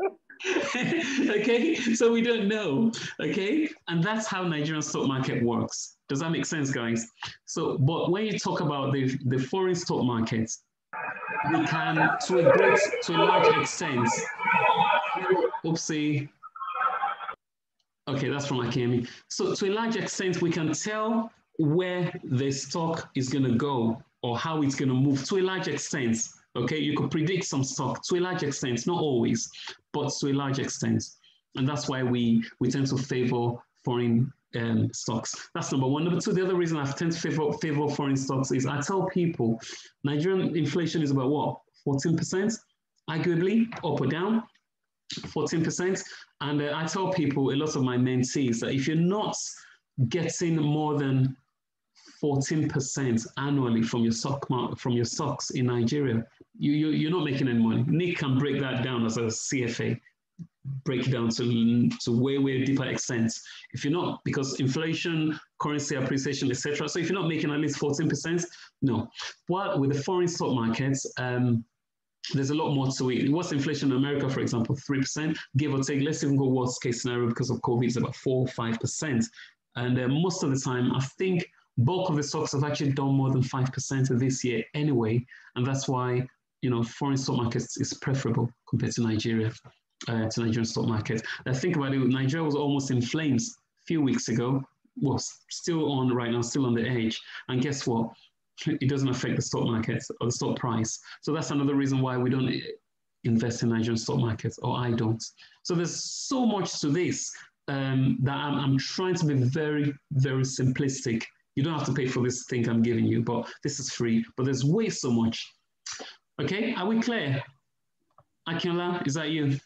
Speaker 1: Okay, so we don't know. Okay, and that's how Nigerian stock market works. Does that make sense, guys? So, but when you talk about the, the foreign stock markets, we can, to a great, to a large extent, oopsie. Okay, that's from Akemi. So to a large extent, we can tell where the stock is going to go or how it's going to move to a large extent. Okay, you could predict some stock to a large extent, not always, but to a large extent. And that's why we, we tend to favor foreign um, stocks. That's number one. Number two, the other reason I tend to favor, favor foreign stocks is I tell people Nigerian inflation is about what, fourteen percent, arguably, up or down. fourteen percent. And uh, I tell people, a lot of my mentees, that if you're not getting more than fourteen percent annually from your stock from your stocks in Nigeria, you, you, you're not making any money. Nick can break that down as a C F A, break it down to, to way, way deeper extent. If you're not, because inflation, currency appreciation, et cetera. So if you're not making at least fourteen percent, no. But with the foreign stock markets, um, there's a lot more to it. What's inflation in America, for example, three percent, give or take. Let's even go worst case scenario because of COVID, it's about four or five percent. And uh, most of the time, I think bulk of the stocks have actually done more than five percent this year anyway. And that's why, you know, foreign stock markets is preferable compared to Nigeria, uh, to Nigerian stock market. Uh, think about it, Nigeria was almost in flames a few weeks ago, was still on right now, still on the edge. And guess what? It doesn't affect the stock market or the stock price. So that's another reason why we don't invest in Nigerian stock markets, or I don't. So there's so much to this um, that I'm, I'm trying to be very, very simplistic. You don't have to pay for this thing I'm giving you, but this is free. But there's way so much. Okay, are we clear? Akinola, is that you?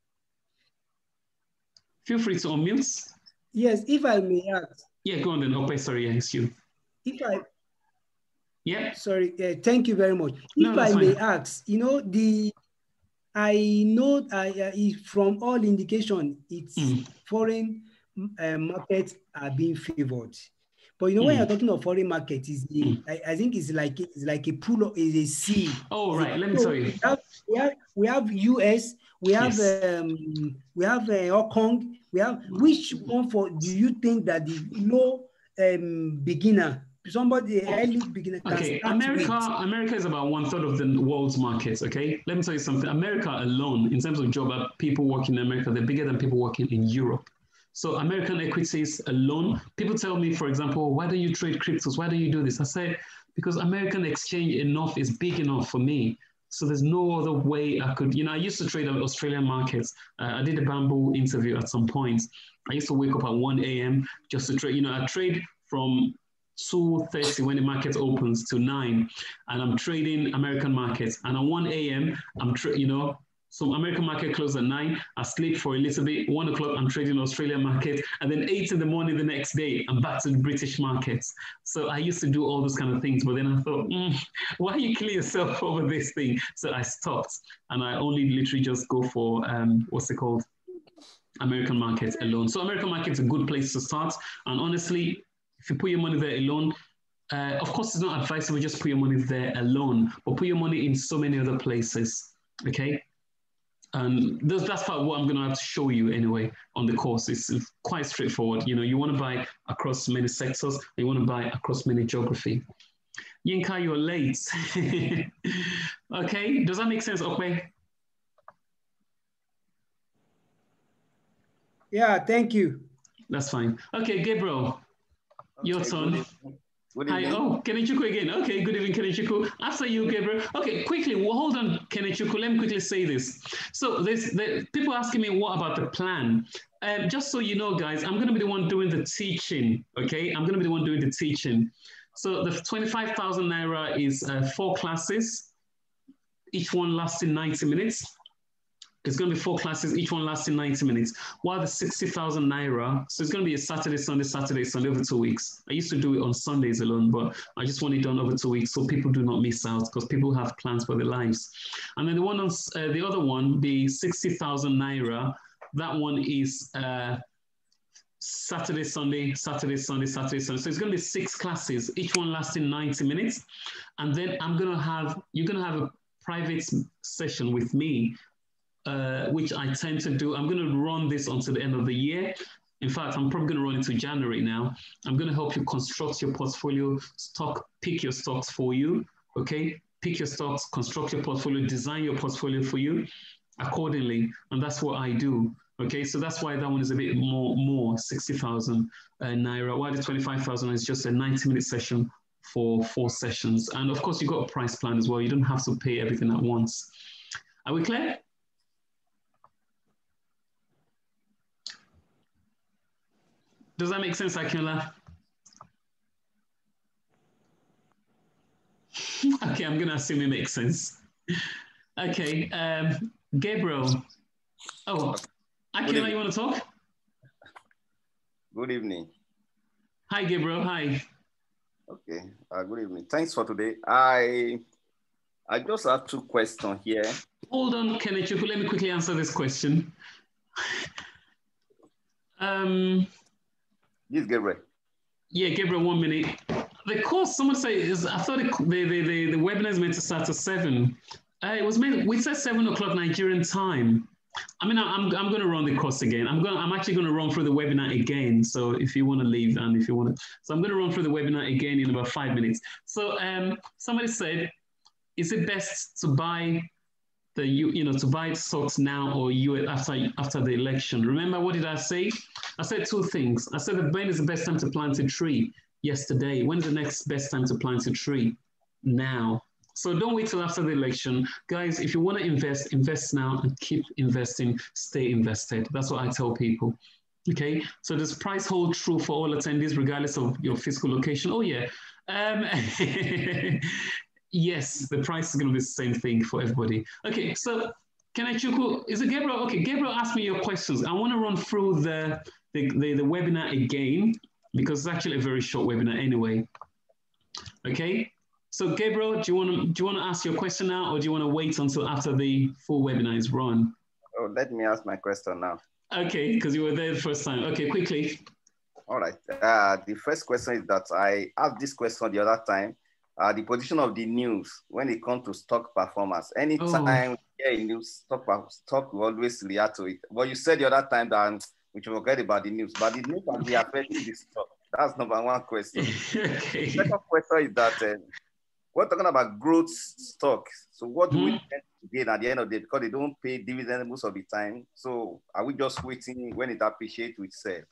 Speaker 1: Feel free to unmute.
Speaker 7: Yes, if I may ask.
Speaker 1: Yeah, go on then. Okay, sorry, yeah, it's you.
Speaker 7: If I
Speaker 1: Yeah.
Speaker 7: Sorry, uh, thank you very much.
Speaker 1: No,
Speaker 7: if I
Speaker 1: fine.
Speaker 7: may ask, you know, the I know I, uh, from all indication, it's
Speaker 1: Mm.
Speaker 7: foreign uh, markets are being favored. But you know, mm. when you're talking of foreign market, is the mm. I, I think it's like it's like a pool of is a sea.
Speaker 1: Oh, right. Let me
Speaker 7: so
Speaker 1: tell you.
Speaker 7: We have, we have we have U S, we have
Speaker 1: Yes.
Speaker 7: um, we have uh, Hong Kong. We have which one for? Do you think that the low um, beginner? Somebody early beginner can
Speaker 1: okay,
Speaker 7: start
Speaker 1: America,
Speaker 7: with.
Speaker 1: America is about one third of the world's market. Okay, let me tell you something. America alone, in terms of job, people working in America, they're bigger than people working in Europe. So American equities alone, people tell me, for example, why don't you trade cryptos? Why don't you do this? I say, because American exchange enough is big enough for me. So there's no other way I could, you know, I used to trade on Australian markets. Uh, I did a Bamboo interview at some point. I used to wake up at one A M just to trade, you know, I trade from two thirty when the market opens to nine, and I'm trading American markets. And at one A M, I'm, tra- you know, so American market closed at nine. I sleep for a little bit. One o'clock, I'm trading Australian market. And then eight in the morning the next day, I'm back to the British markets. So I used to do all those kind of things. But then I thought, mm, why you kill yourself over this thing? So I stopped. And I only literally just go for, um, what's it called? American market alone. So American market's a good place to start. And honestly, if you put your money there alone, uh, of course, it's not advisable just put your money there alone, but put your money in so many other places, okay? And that's, that's part of what I'm going to have to show you anyway on the course. It's quite straightforward. You know, you want to buy across many sectors, you want to buy across many geography. Yinka, you're late. Okay, does that make sense, okay?
Speaker 7: Yeah, thank you.
Speaker 1: That's fine. Okay, Gabriel. Your
Speaker 8: okay,
Speaker 1: turn.
Speaker 8: Good good
Speaker 1: Hi,
Speaker 8: evening.
Speaker 1: oh, Kenechukwu again. Okay, good evening, Kenechukwu. After you, Gabriel. Okay, quickly, well, hold on, Kenechukwu. Let me quickly say this. So there's the people asking me what about the plan. Um, just so you know, guys, I'm going to be the one doing the teaching. Okay, I'm going to be the one doing the teaching. So the twenty-five thousand naira is uh, four classes, each one lasting ninety minutes. It's going to be four classes, each one lasting ninety minutes. While the sixty thousand naira, so it's going to be a Saturday, Sunday, Saturday, Sunday over two weeks. I used to do it on Sundays alone, but I just want it done over two weeks so people do not miss out because people have plans for their lives. And then the one on uh, the other one, the sixty thousand naira, that one is uh, Saturday, Sunday, Saturday, Sunday, Saturday, Sunday. So it's going to be six classes, each one lasting ninety minutes. And then I'm going to have, you're going to have a private session with me, Uh, which I tend to do. I'm going to run this until the end of the year. In fact, I'm probably going to run it to January now. I'm going to help you construct your portfolio, stock, pick your stocks for you, okay? Pick your stocks, construct your portfolio, design your portfolio for you accordingly. And that's what I do, okay? So that's why that one is a bit more, more sixty thousand uh, Naira, while the twenty-five thousand is just a ninety minute session for four sessions. And of course, you've got a price plan as well. You don't have to pay everything at once. Are we clear? Does that make sense, Akinola? Okay, I'm going to assume it makes sense. Okay, um, Gabriel. Oh, Akinola, you want to talk?
Speaker 8: Good evening.
Speaker 1: Hi, Gabriel. Hi.
Speaker 8: Okay. Uh, good evening. Thanks for today. I I just have two questions here.
Speaker 1: Hold on, Kenneth. Let me quickly answer this question. Um,
Speaker 8: This Gabriel.
Speaker 1: Yeah, Gabriel, one minute. The course, someone say is. I thought the the the, the, the webinar is meant to start at seven. Uh, it was meant. We said seven o'clock Nigerian time. I mean, I'm I'm going to run the course again. I'm going. I'm actually going to run through the webinar again. So if you want to leave and if you want to, so I'm going to run through the webinar again in about five minutes. So um, somebody said, is it best to buy the you you know to buy stocks now or you after after the election? Remember, what did I say? I said two things. I said that when is the best time to plant a tree? Yesterday. When is the next best time to plant a tree? Now. So don't wait till after the election. Guys, if you want to invest, invest now and keep investing, stay invested. That's what I tell people. Okay, so does price hold true for all attendees regardless of your physical location? Oh yeah. Um, yes, the price is going to be the same thing for everybody. Okay, so can I chuku? Is it Gabriel? Okay, Gabriel asked me your questions. I want to run through the, the, the, the webinar again because it's actually a very short webinar anyway. Okay. So Gabriel, do you want to do you want to ask your question now, or do you want to wait until after the full webinar is run?
Speaker 8: Oh, let me ask my question now.
Speaker 1: Okay, because you were there the first time. Okay, quickly.
Speaker 8: All right. Uh, the first question is that I asked this question the other time. Uh, the position of the news when it comes to stock performance. Anytime oh. we hear news, stock, stock will always react to it. But you said the other time that we should forget about the news, but the news can be affecting the stock. That's number one question. Okay. The second question is that. Uh, We're talking about growth stocks. So what do mm-hmm. we tend to gain at the end of the day? Because they don't pay dividends most of the time. So are we just waiting when it appreciates to itself?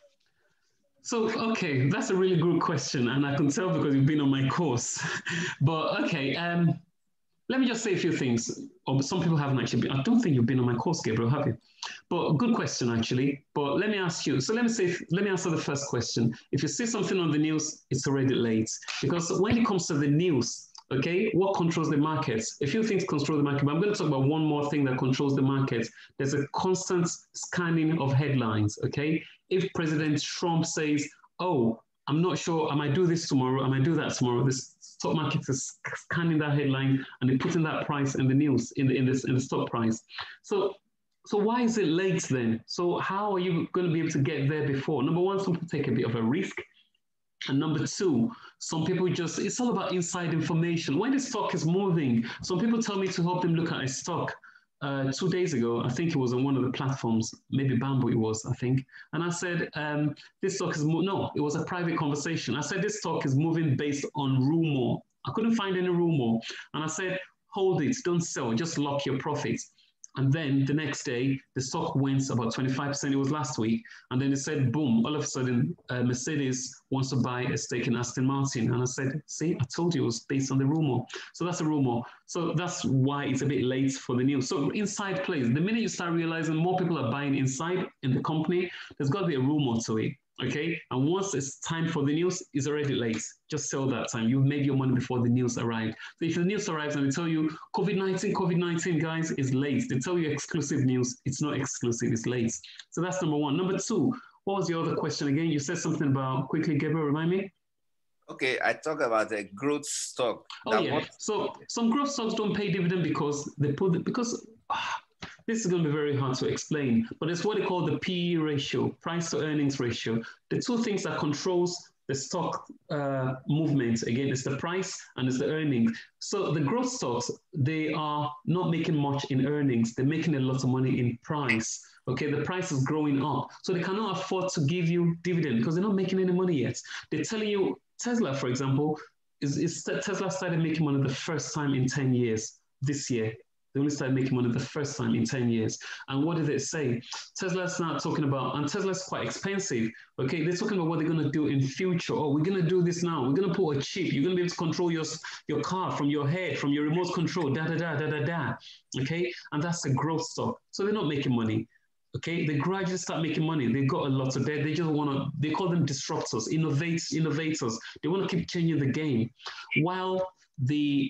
Speaker 1: So, okay, that's a really good question. And I can tell because you've been on my course. But okay, um, let me just say a few things. Oh, some people haven't actually been. I don't think you've been on my course, Gabriel, have you? But good question, actually. But let me ask you. So let me say, let me answer the first question. If you see something on the news, it's already late. Because when it comes to the news, okay, what controls the markets? A few things control the market, but I'm going to talk about one more thing that controls the markets. There's a constant scanning of headlines, okay? If President Trump says, oh, I'm not sure, I might do this tomorrow, I might do that tomorrow, the stock market is scanning that headline and they're putting that price in the news, in the, in the, in the stock price. So, so why is it late then? So how are you going to be able to get there before? Number one, some people take a bit of a risk. And number two, some people just, it's all about inside information. When the stock is moving, some people tell me to help them look at a stock. Uh, two days ago, I think it was on one of the platforms, maybe Bamboo it was, I think. And I said, um, this stock is, no, it was a private conversation. I said, this stock is moving based on rumor. I couldn't find any rumor. And I said, hold it, don't sell, just lock your profits. And then the next day, the stock went about twenty-five percent. It was last week. And then it said, boom, all of a sudden, uh, Mercedes wants to buy a stake in Aston Martin. And I said, see, I told you it was based on the rumor. So that's a rumor. So that's why it's a bit late for the news. So inside plays. The minute you start realizing more people are buying inside in the company, there's got to be a rumor to it. Okay, and once it's time for the news, it's already late. Just sell that time. You've made your money before the news arrives. So if the news arrives and they tell you COVID nineteen, COVID nineteen, guys, is late. They tell you exclusive news. It's not exclusive, it's late. So that's number one. Number two, what was your other question again? You said something about, quickly, Gabriel, remind me.
Speaker 8: Okay, I talk about the growth stock.
Speaker 1: Oh yeah, what... so some growth stocks don't pay dividend because they put, the, because, ah, this is going to be very hard to explain, but it's what they call the P E ratio, price to earnings ratio. The two things that controls the stock uh, movement, again, is the price and it's the earnings. So the growth stocks, they are not making much in earnings. They're making a lot of money in price. Okay, the price is growing up. So they cannot afford to give you dividend because they're not making any money yet. They're telling you, Tesla, for example, is, is Tesla started making money the first time in ten years this year. They only started making money the first time in ten years. And what did it say? Tesla's now talking about, and Tesla's quite expensive. Okay, they're talking about what they're going to do in future. Oh, we're going to do this now. We're going to put a chip. You're going to be able to control your, your car from your head, from your remote control, da, da, da, da, da, da. Okay, and that's the growth stock. So they're not making money. Okay, they gradually start making money. They got a lot of debt. They just want to, they call them disruptors, innovate, innovators. They want to keep changing the game. While the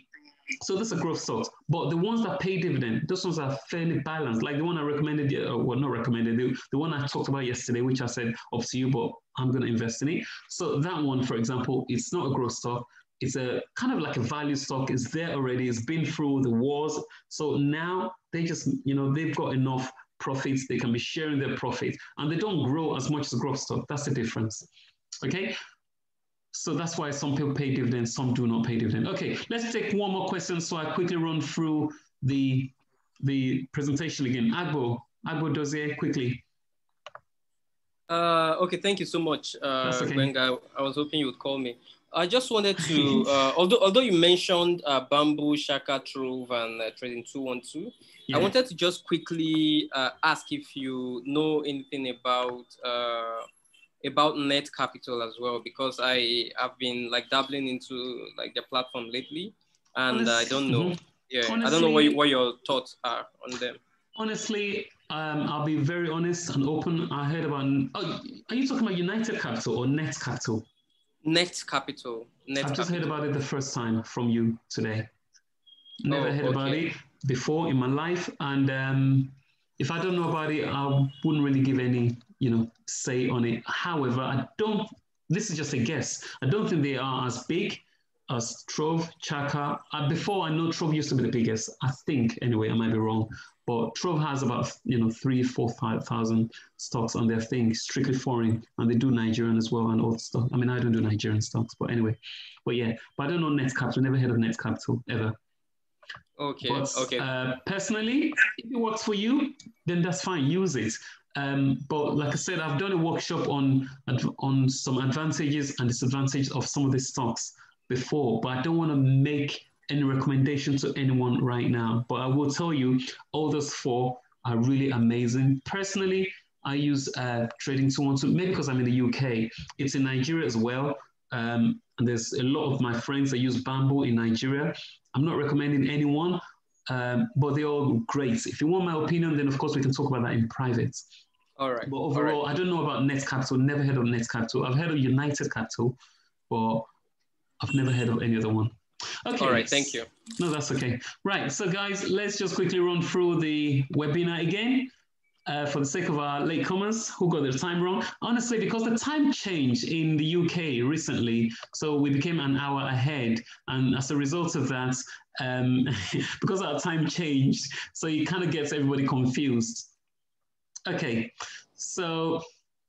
Speaker 1: So those are growth stocks. But the ones that pay dividend, those ones are fairly balanced. Like the one I recommended, uh, well, not recommended, the, the one I talked about yesterday, which I said, up to you, but I'm going to invest in it. So that one, for example, it's not a growth stock. It's a kind of like a value stock. It's there already. It's been through the wars. So now they just, you know, they've got enough profits. They can be sharing their profit and they don't grow as much as a growth stock. That's the difference. Okay. So that's why some people pay dividends, some do not pay dividend. Okay, let's take one more question so I quickly run through the, the presentation again. Agbo, Agbo Dozier, quickly.
Speaker 3: Uh, okay, thank you so much, uh,
Speaker 1: okay.
Speaker 3: Gwenga. I was hoping you would call me. I just wanted to, uh, although although you mentioned uh, Bamboo, Shaka, Trove, and uh, Trading two one two, yeah. I wanted to just quickly uh, ask if you know anything about uh, about Net Capital as well, because I have been like dabbling into like the platform lately, and Honest, I don't know. Mm-hmm. Yeah, honestly, I don't know what, you, what your thoughts are on them.
Speaker 1: Honestly, um, I'll be very honest and open. I heard about. Oh, are you talking about United Capital or Net Capital?
Speaker 3: Net Capital. Net
Speaker 1: I've just
Speaker 3: Capital.
Speaker 1: heard about it the first time from you today. Never oh, heard okay. about it before in my life, and um, if I don't know about it, I wouldn't really give any, you know, say on it. However, I don't. This is just a guess. I don't think they are as big as Trove, Chaka. Uh, before I know Trove used to be the biggest. I think anyway. I might be wrong. But Trove has about, you know, three, four, five thousand stocks on their thing, strictly foreign, and they do Nigerian as well and all stuff. I mean, I don't do Nigerian stocks, but anyway, but yeah, but I don't know Net Capital. Never heard of Net Capital ever.
Speaker 3: Okay.
Speaker 1: But,
Speaker 3: okay.
Speaker 1: Uh, personally, if it works for you, then that's fine. Use it. Um, but like I said, I've done a workshop on on some advantages and disadvantages of some of these stocks before, but I don't want to make any recommendation to anyone right now, but I will tell you all those four are really amazing. Personally, I use uh, Trading two one two, maybe because I'm in the U K. It's in Nigeria as well. Um, and there's a lot of my friends that use Bamboo in Nigeria. I'm not recommending anyone, um, but they're all great. If you want my opinion, then of course we can talk about that in private.
Speaker 3: All right.
Speaker 1: But overall,
Speaker 3: right.
Speaker 1: I don't know about Net Capital, never heard of Net Capital. I've heard of United Capital, but I've never heard of any other one. Okay.
Speaker 3: All right, thank you.
Speaker 1: No, that's okay. Right, so guys, let's just quickly run through the webinar again uh, for the sake of our latecomers who got their time wrong. Honestly, because the time changed in the U K recently, so we became an hour ahead. And as a result of that, um, because our time changed, so it kind of gets everybody confused. Okay, so...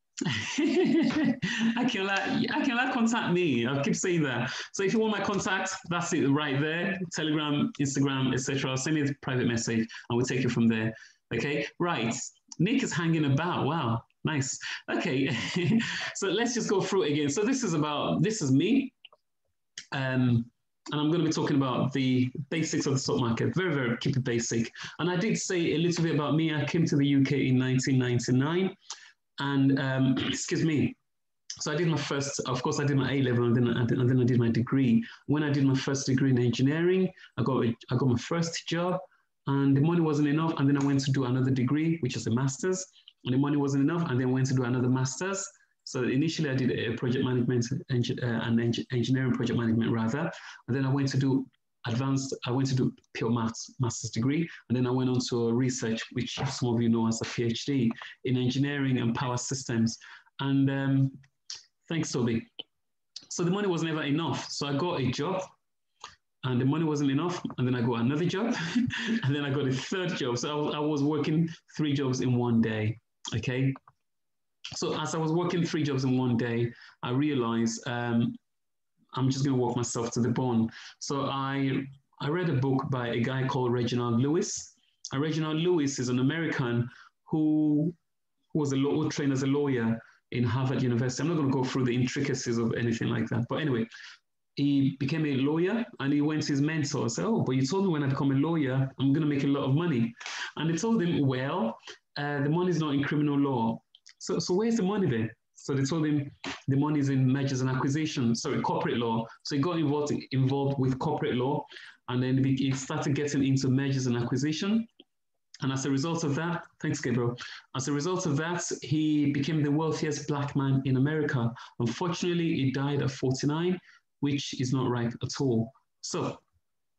Speaker 1: I can like I can like contact me. I'll keep saying that. So if you want my contact, that's it right there. Telegram, Instagram, et cetera. I'll send you a private message and we'll take it from there. Okay, right. Nick is hanging about. Wow, nice. Okay, so let's just go through it again. So this is about this is me, um, and I'm going to be talking about the basics of the stock market. Very, very keep it basic. And I did say a little bit about me. I came to the U K in nineteen ninety-nine. And um, excuse me, so I did my first, of course I did my A level and then, and then I did my degree. When I did my first degree in engineering, I got, a, I got my first job and the money wasn't enough. And then I went to do another degree, which is a master's, and the money wasn't enough. And then I went to do another master's. So initially I did a project management uh, and engineering project management rather. And then I went to do advanced, I went to do pure maths master's degree, and then I went on to a research, which some of you know as a PhD in engineering and power systems. And um, thanks, Toby. So the money was never enough. So I got a job and the money wasn't enough. And then I got another job and then I got a third job. So I was, I was working three jobs in one day, okay? So as I was working three jobs in one day, I realized um, I'm just going to work myself to the bone. So I, I read a book by a guy called Reginald Lewis. And Reginald Lewis is an American who, who was a law, trained as a lawyer in Harvard University. I'm not going to go through the intricacies of anything like that. But anyway, he became a lawyer and he went to his mentor and said, oh, but you told me when I become a lawyer, I'm going to make a lot of money. And they told him, well, uh, the money is not in criminal law. So, so where's the money then? So they told him the money is in mergers and acquisitions, sorry, corporate law. So he got involved, involved with corporate law, and then he started getting into mergers and acquisition. And as a result of that, thanks, Gabriel. As a result of that, he became the wealthiest black man in America. Unfortunately, he died at forty-nine, which is not right at all. So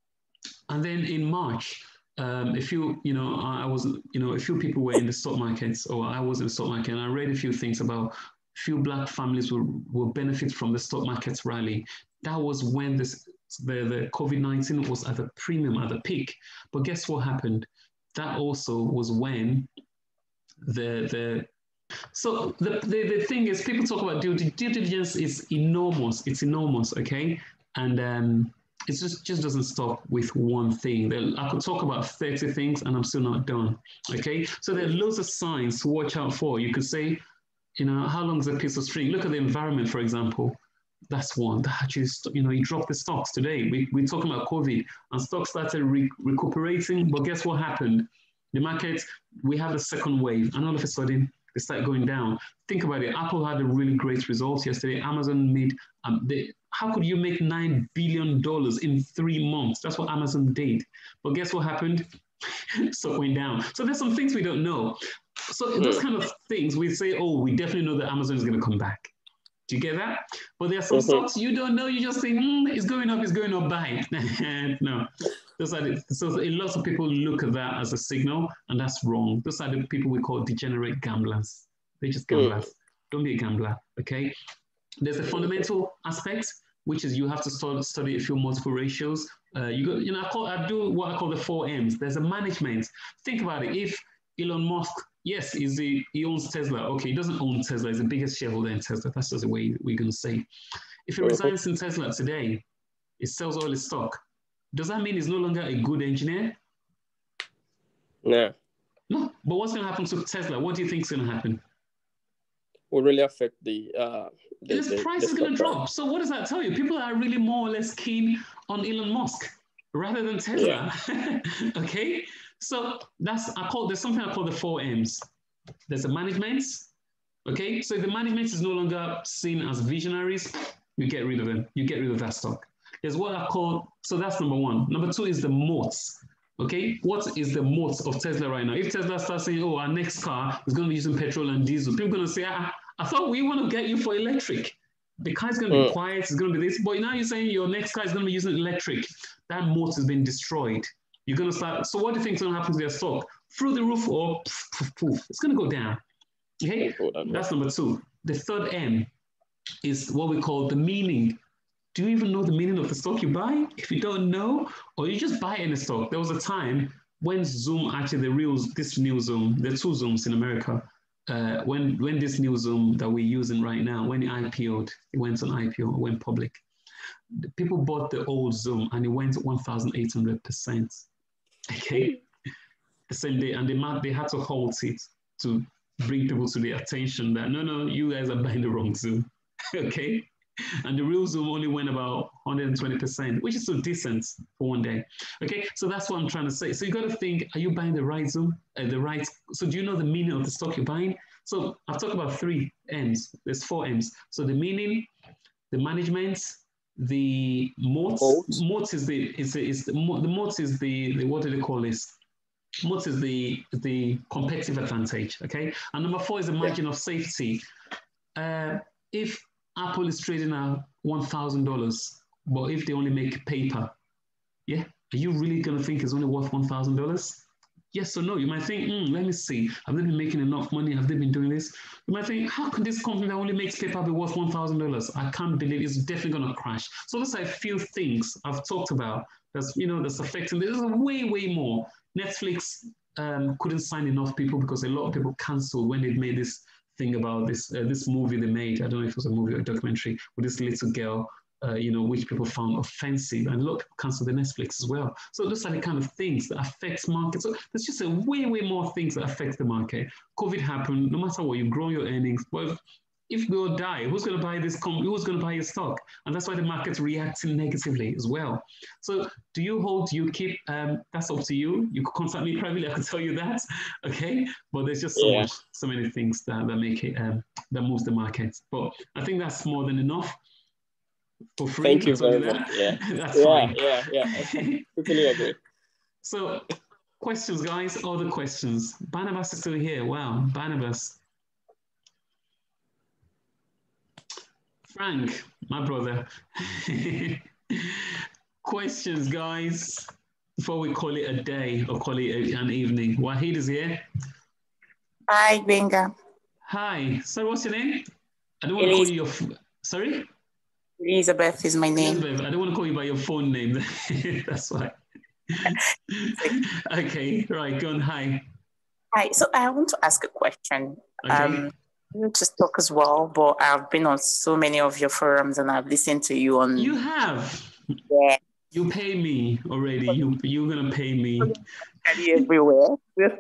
Speaker 1: And then in March, um, a few, you know, I was, you know, a few people were in the stock markets, or I was in the stock market, and I read a few things about few Black families will, will benefit from the stock market's rally. That was when this, the, the COVID nineteen was at the premium, at the peak. But guess what happened? That also was when the, the so the, the, the thing is, people talk about due, due diligence is enormous. It's enormous, okay? And um, it just, just doesn't stop with one thing. I could talk about thirty things and I'm still not done, okay? So there are loads of signs to watch out for. You could say, you know, how long is a piece of string? Look at the environment, for example. That's one that actually, you know, you dropped the stocks today. We, we're talking about COVID and stocks started re recuperating, but guess what happened? The market, we have the second wave, and all of a sudden, they start going down. Think about it. Apple had a really great result yesterday. Amazon made, um, they, how could you make nine billion dollars in three months? That's what Amazon did. But guess what happened? Stock went down. So there's some things we don't know. So those kind of things, we say, oh, we definitely know that Amazon is going to come back. Do you get that? But there are some mm-hmm. stocks you don't know. You just say, mm, it's going up, it's going up, buy it. No. Those are the, so a lot of people look at that as a signal, and that's wrong. Those are the people we call degenerate gamblers. They're just gamblers. Mm. Don't be a gambler, okay? There's a fundamental aspect, which is you have to start, study a few multiple ratios. Uh, you go, you know, I, call, I do what I call the four M's. There's a management. Think about it. If Elon Musk, yes, he's a, he owns Tesla. Okay, he doesn't own Tesla. He's the biggest shareholder in Tesla. That's just the way we're going to say. If he resigns in Tesla today, he sells all his stock. Does that mean he's no longer a good engineer?
Speaker 9: No.
Speaker 1: No. But what's going to happen to Tesla? What do you think is going to happen?
Speaker 9: Will really affect the... Uh, the
Speaker 1: His
Speaker 9: the,
Speaker 1: price
Speaker 9: the
Speaker 1: is going to drop. So what does that tell you? People are really more or less keen on Elon Musk rather than Tesla. Yeah. Okay? So that's, I call, there's something I call the four M's. There's a management. Okay? So if the management is no longer seen as visionaries, you get rid of them. You get rid of that stock. There's what I call, so that's number one. Number two is the moats. Okay, what is the moats of Tesla right now? If Tesla starts saying, oh, our next car is going to be using petrol and diesel, people are going to say, ah, I thought we want to get you for electric. The car is going to be mm. quiet, it's going to be this, but now you're saying your next car is going to be using electric. That moat has been destroyed. You're going to start, so what do you think is going to happen to their stock? Through the roof or poof, poof, poof. It's going to go down. Okay, that's number two. The third M is what we call the meaning. Do you even know the meaning of the stock you buy? If you don't know, or you just buy any stock. There was a time when Zoom, actually the real, this new Zoom, there are two Zooms in America. Uh, when, when this new Zoom that we're using right now, when it I P O'd, it went on I P O, it went public. The people bought the old Zoom and it went one thousand eight hundred percent. Okay, the same day, and they, they had to halt it to bring people to the attention that, no, no, you guys are buying the wrong Zoom. Okay. And the real Zoom only went about one hundred twenty percent, which is so decent for one day. Okay, so that's what I'm trying to say. So you got to think, are you buying the right Zoom? Uh, the right, so do you know the meaning of the stock you're buying? So I've talked about three M's, there's four M's. So the meaning, the management, the moat. Moat is the, is the, is the, the moat is the, the, what do they call this? Moat is the, the competitive advantage, okay? And number four is the margin yeah. of safety. Uh, if Apple is trading at one thousand dollars, but if they only make paper, yeah, are you really going to think it's only worth one thousand dollars? Yes or no? You might think, mm, let me see, have they been making enough money? Have they been doing this? You might think, how could this company that only makes paper be worth one thousand dollars? I can't believe it's definitely going to crash. So those are a few things I've talked about that's, you know, that's affecting. There's way, way more. Netflix um, couldn't sign enough people because a lot of people canceled when they made this thing about this uh, this movie they made. I don't know if it was a movie or a documentary with this little girl, uh, you know, which people found offensive, and a lot of people canceled the Netflix as well. So those are the kind of things that affects markets. So there's just a way, way more things that affect the market. COVID happened. No matter what, you grow your earnings. Well, if we all die, who's going to buy this company? Who's going to buy your stock? And that's why the market's reacting negatively as well. So do you hold, do you keep, um, that's up to you. You could contact me privately, I could tell you that, okay? But there's just so yeah. much, so many things that, that make it, um, that moves the market. But I think that's more than enough. For free,
Speaker 9: Thank you very much. Yeah,
Speaker 1: that's
Speaker 9: yeah,
Speaker 1: fine.
Speaker 9: yeah, yeah. I totally agree.
Speaker 1: So questions, guys, other questions. Barnabas is still here. Wow, Barnabas. Frank, my brother. Questions, guys. before we call it a day or call it a, an evening. Wahid is here.
Speaker 10: Hi, Benga.
Speaker 1: Hi. So what's your name? I don't want to call you your... Sorry?
Speaker 10: Elizabeth is my name.
Speaker 1: Elizabeth, I don't want to call you by your phone name. That's why. Okay, right, go on. Hi.
Speaker 10: Hi, so I want to ask a question.
Speaker 1: Okay.
Speaker 10: Um, you just talk as well, but I've been on so many of your forums and I've listened to you on...
Speaker 1: You have?
Speaker 10: Yeah.
Speaker 1: You pay me already. You, you're going to pay me.
Speaker 10: Everywhere.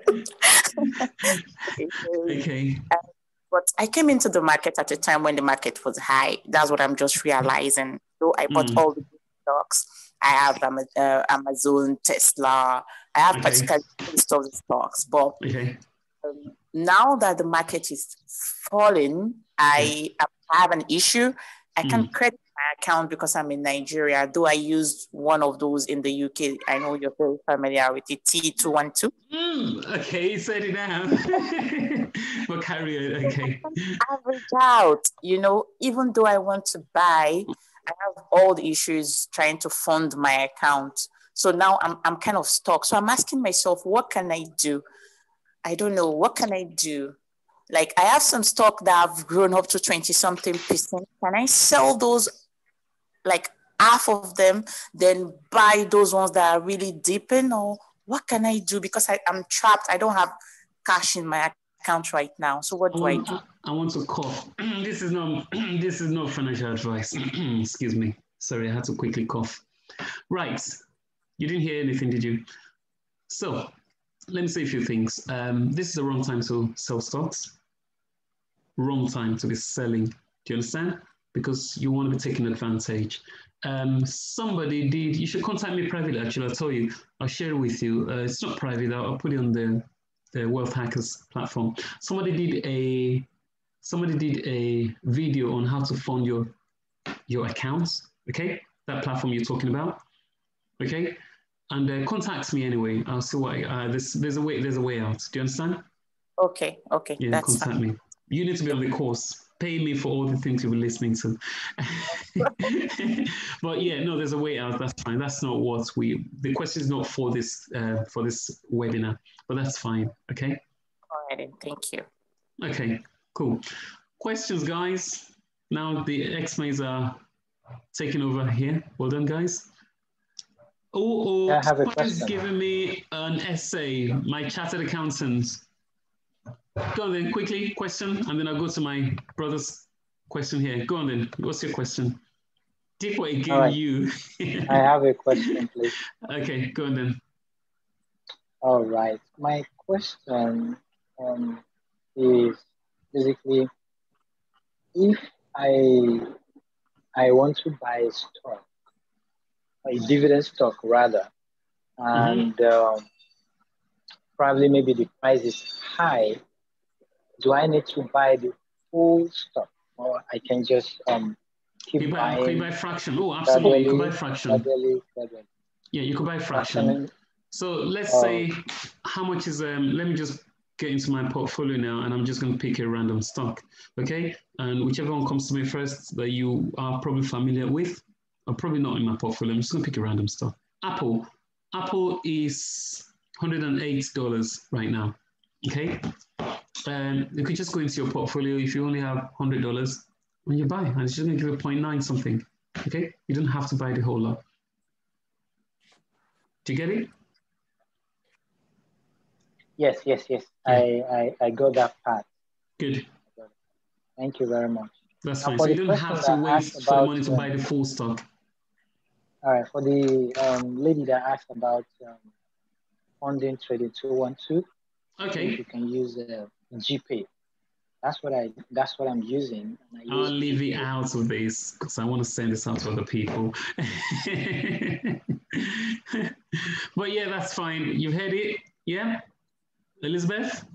Speaker 1: Okay.
Speaker 10: Uh, but I came into the market at a time when the market was high. That's what I'm just realizing. So I bought mm. all the stocks. I have um, uh, Amazon, Tesla. I have okay. particularly most of the stocks. But
Speaker 1: okay.
Speaker 10: um, now that the market is falling, I yeah. have an issue. I mm. can credit my account because I'm in Nigeria, though I used one of those in the U K. I know you're very familiar with it, T two one two.
Speaker 1: Mm, okay, you said it now. But carry it, okay.
Speaker 10: Average out, you know, even though I want to buy, I have all the issues trying to fund my account. So now I'm, I'm kind of stuck. So I'm asking myself, what can I do? I don't know. What can I do? Like, I have some stock that have grown up to twenty something percent. Can I sell those, like half of them, then buy those ones that are really deepen? Or what can I do? Because I, I'm trapped. I don't have cash in my account right now. So what do
Speaker 1: I,
Speaker 10: I
Speaker 1: want,
Speaker 10: do?
Speaker 1: I, I want to cough. This is not this is not financial advice. Excuse me. Sorry, I had to quickly cough. Right. You didn't hear anything, did you? So let me say a few things. Um, this is the wrong time to sell stocks. Wrong time to be selling. Do you understand? Because you want to be taking advantage. Um, somebody did, you should contact me privately, actually, I'll tell you. I'll share it with you. Uh, it's not private, I'll, I'll put it on the, the Wealth Hackers platform. Somebody did a somebody did a video on how to fund your, your accounts, okay? That platform you're talking about, okay? And uh, contact me anyway. I'll see what, uh, there's, there's, a way, there's a way out. Do you understand?
Speaker 10: Okay, okay.
Speaker 1: Yeah,
Speaker 10: that's
Speaker 1: contact
Speaker 10: fine.
Speaker 1: me. You need to be on the course. Pay me for all the things you've been listening to. But yeah, no, there's a way out. That's fine. That's not what we, the question is not for this, uh, for this webinar, but that's fine. Okay.
Speaker 10: All right. Thank you.
Speaker 1: Okay, cool. Questions, guys. Now the X-Mays are taking over here. Well done, guys. Oh, oh, somebody's giving me an essay, my chartered accountant. Go on then, quickly, question, and then I'll go to my brother's question here. Go on then, what's your question? Dikwa again, right. You.
Speaker 11: I have a question, please.
Speaker 1: Okay, go on then.
Speaker 11: All right, my question um, is basically, if I, I want to buy a stock, a dividend stock rather, and mm-hmm. um, probably maybe the price is high, do I need to buy the full stock, or I can just um keep
Speaker 1: you buy,
Speaker 11: buying?
Speaker 1: Can you buy fraction? Oh, absolutely. You can buy fraction.
Speaker 11: Gradually, gradually.
Speaker 1: Yeah, you could buy fraction. fraction. So let's uh, say how much is um. Let me just get into my portfolio now, and I'm just going to pick a random stock. Okay, and whichever one comes to me first that you are probably familiar with, or probably not in my portfolio. I'm just going to pick a random stock. Apple. Apple is one hundred eight dollars right now. Okay. Um, you could just go into your portfolio if you only have one hundred dollars when you buy, and it's just going to give you zero point nine something, okay? You don't have to buy the whole lot. Do you get it?
Speaker 11: Yes, yes, yes. Yeah. I, I, I got that part.
Speaker 1: Good.
Speaker 11: Thank you very much.
Speaker 1: That's fine. So you don't have to wait for the money to buy the full stock.
Speaker 11: All right. For the um, lady that asked about um, funding trading two one two,
Speaker 1: okay,
Speaker 11: you can use uh, GPay. That's what I. That's what I'm using. I
Speaker 1: I'll leave it out of this because I want to send this out to other people. But yeah, that's fine. You've heard it, yeah, Elizabeth.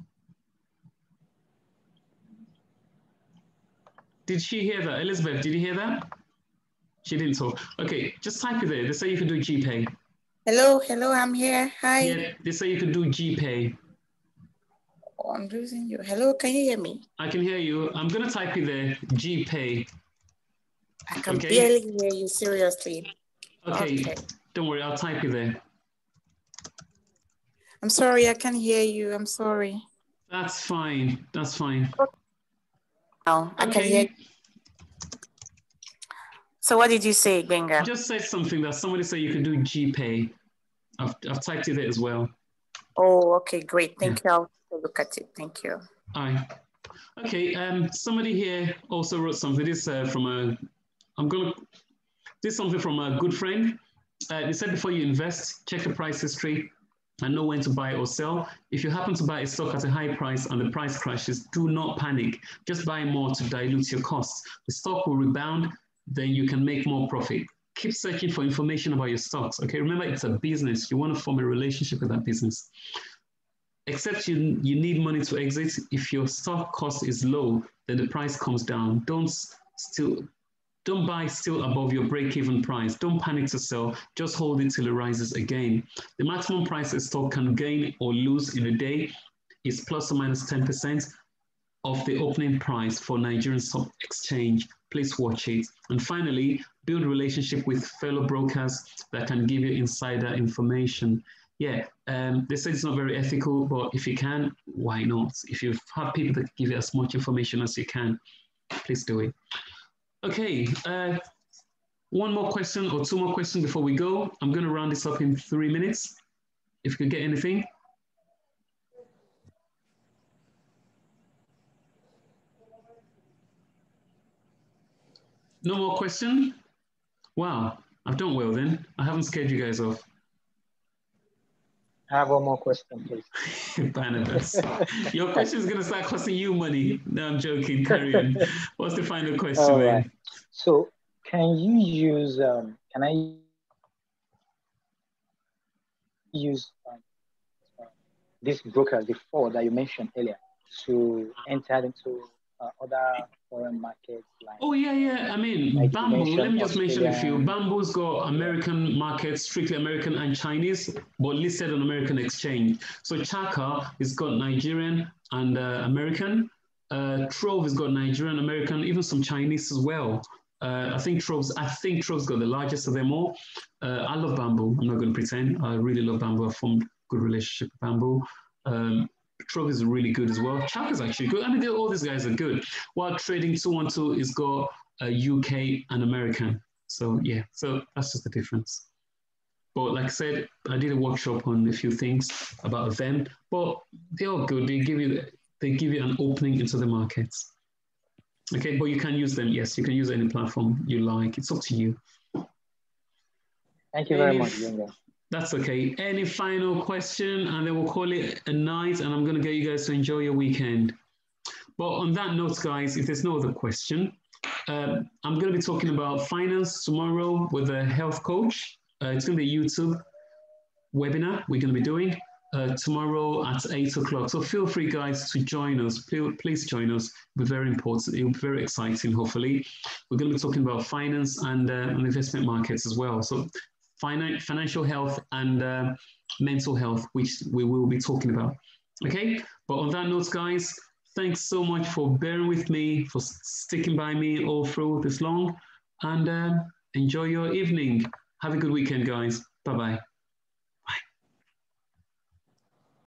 Speaker 1: Did she hear that, Elizabeth? Did you hear that? She didn't talk. Okay, just type it there. They say you can do GPay.
Speaker 10: Hello, hello. I'm here. Hi.
Speaker 1: Yeah, they say you can do GPay.
Speaker 10: Oh, I'm losing you. Hello, can you hear me?
Speaker 1: I can hear you. I'm going to type it there, GPay.
Speaker 10: I can okay. barely hear you, seriously.
Speaker 1: Okay. okay, don't worry, I'll type it there.
Speaker 10: I'm sorry, I can't hear you. I'm sorry.
Speaker 1: That's fine. That's fine.
Speaker 10: Oh, I
Speaker 1: okay.
Speaker 10: can hear you. So what did you say, Benga?
Speaker 1: I just said something that somebody said you could do GPay. I've, I've typed it there as well.
Speaker 10: Oh, okay, great. Thank yeah. you. I'll look at it. Thank you.
Speaker 1: All right. Okay, um, somebody here also wrote something. This uh, from a, I'm gonna, this is something from a good friend. Uh, they said before you invest, check the price history and know when to buy or sell. If you happen to buy a stock at a high price and the price crashes, do not panic. Just buy more to dilute your costs. The stock will rebound, then you can make more profit. Keep searching for information about your stocks. Okay, remember it's a business. You want to form a relationship with that business. Except you, you need money to exit. If your stock cost is low, then the price comes down. Don't still, don't buy still above your break-even price. Don't panic to sell. Just hold it till it rises again. The maximum price a stock can gain or lose in a day is plus or minus ten percent of the opening price for Nigerian Stock Exchange. Please watch it. And finally, build a relationship with fellow brokers that can give you insider information. Yeah, um, they say it's not very ethical, but if you can, why not? If you have people that give you as much information as you can, please do it. Okay, uh, one more question or two more questions before we go. I'm going to round this up in three minutes. If you can get anything. No more question? Wow, I've done well then. I haven't scared you guys off.
Speaker 11: I have one more question, please.
Speaker 1: Barnabas, your question is going to start costing you money. No, I'm joking. Carry on. What's the final question?
Speaker 11: All right. Man? So, can you use? Um, can I use um, uh, this broker, the four that you mentioned earlier, to enter into uh, other foreign markets? Like,
Speaker 1: oh yeah, yeah. I mean, like Bamboo. Let me just mention a few. Bamboo's got American markets, strictly American and Chinese, but listed on American exchange. So Chaka has got Nigerian and uh, American. Uh, Trove has got Nigerian, American, even some Chinese as well. Uh, I think Trove's. I think Trove's got the largest of them all. Uh, I love Bamboo. I'm not going to pretend. I really love Bamboo. I've formed a good relationship with Bamboo. Um, Trove is really good as well. Chaka is actually good. I mean, all these guys are good. While Trading two one two is got a U K and American. So yeah, so that's just the difference. But like I said, I did a workshop on a few things about them. But they're all good. They give you they give you an opening into the markets. Okay, but you can use them. Yes, you can use any platform you like. It's up to you.
Speaker 11: Thank you very much, Benga.
Speaker 1: That's okay. Any final question, and then we'll call it a night, and I'm going to get you guys to enjoy your weekend. But on that note, guys, if there's no other question, uh, I'm going to be talking about finance tomorrow with a health coach. Uh, it's going to be a YouTube webinar we're going to be doing uh, tomorrow at eight o'clock. So feel free, guys, to join us. Please, please join us. It'll be very important. It'll be very exciting, hopefully. We're going to be talking about finance and, uh, and investment markets as well. So financial health and uh, mental health, which we will be talking about. Okay, but on that note, guys, thanks so much for bearing with me, for sticking by me all through this long, and uh, enjoy your evening. Have a good weekend, guys. Bye-bye.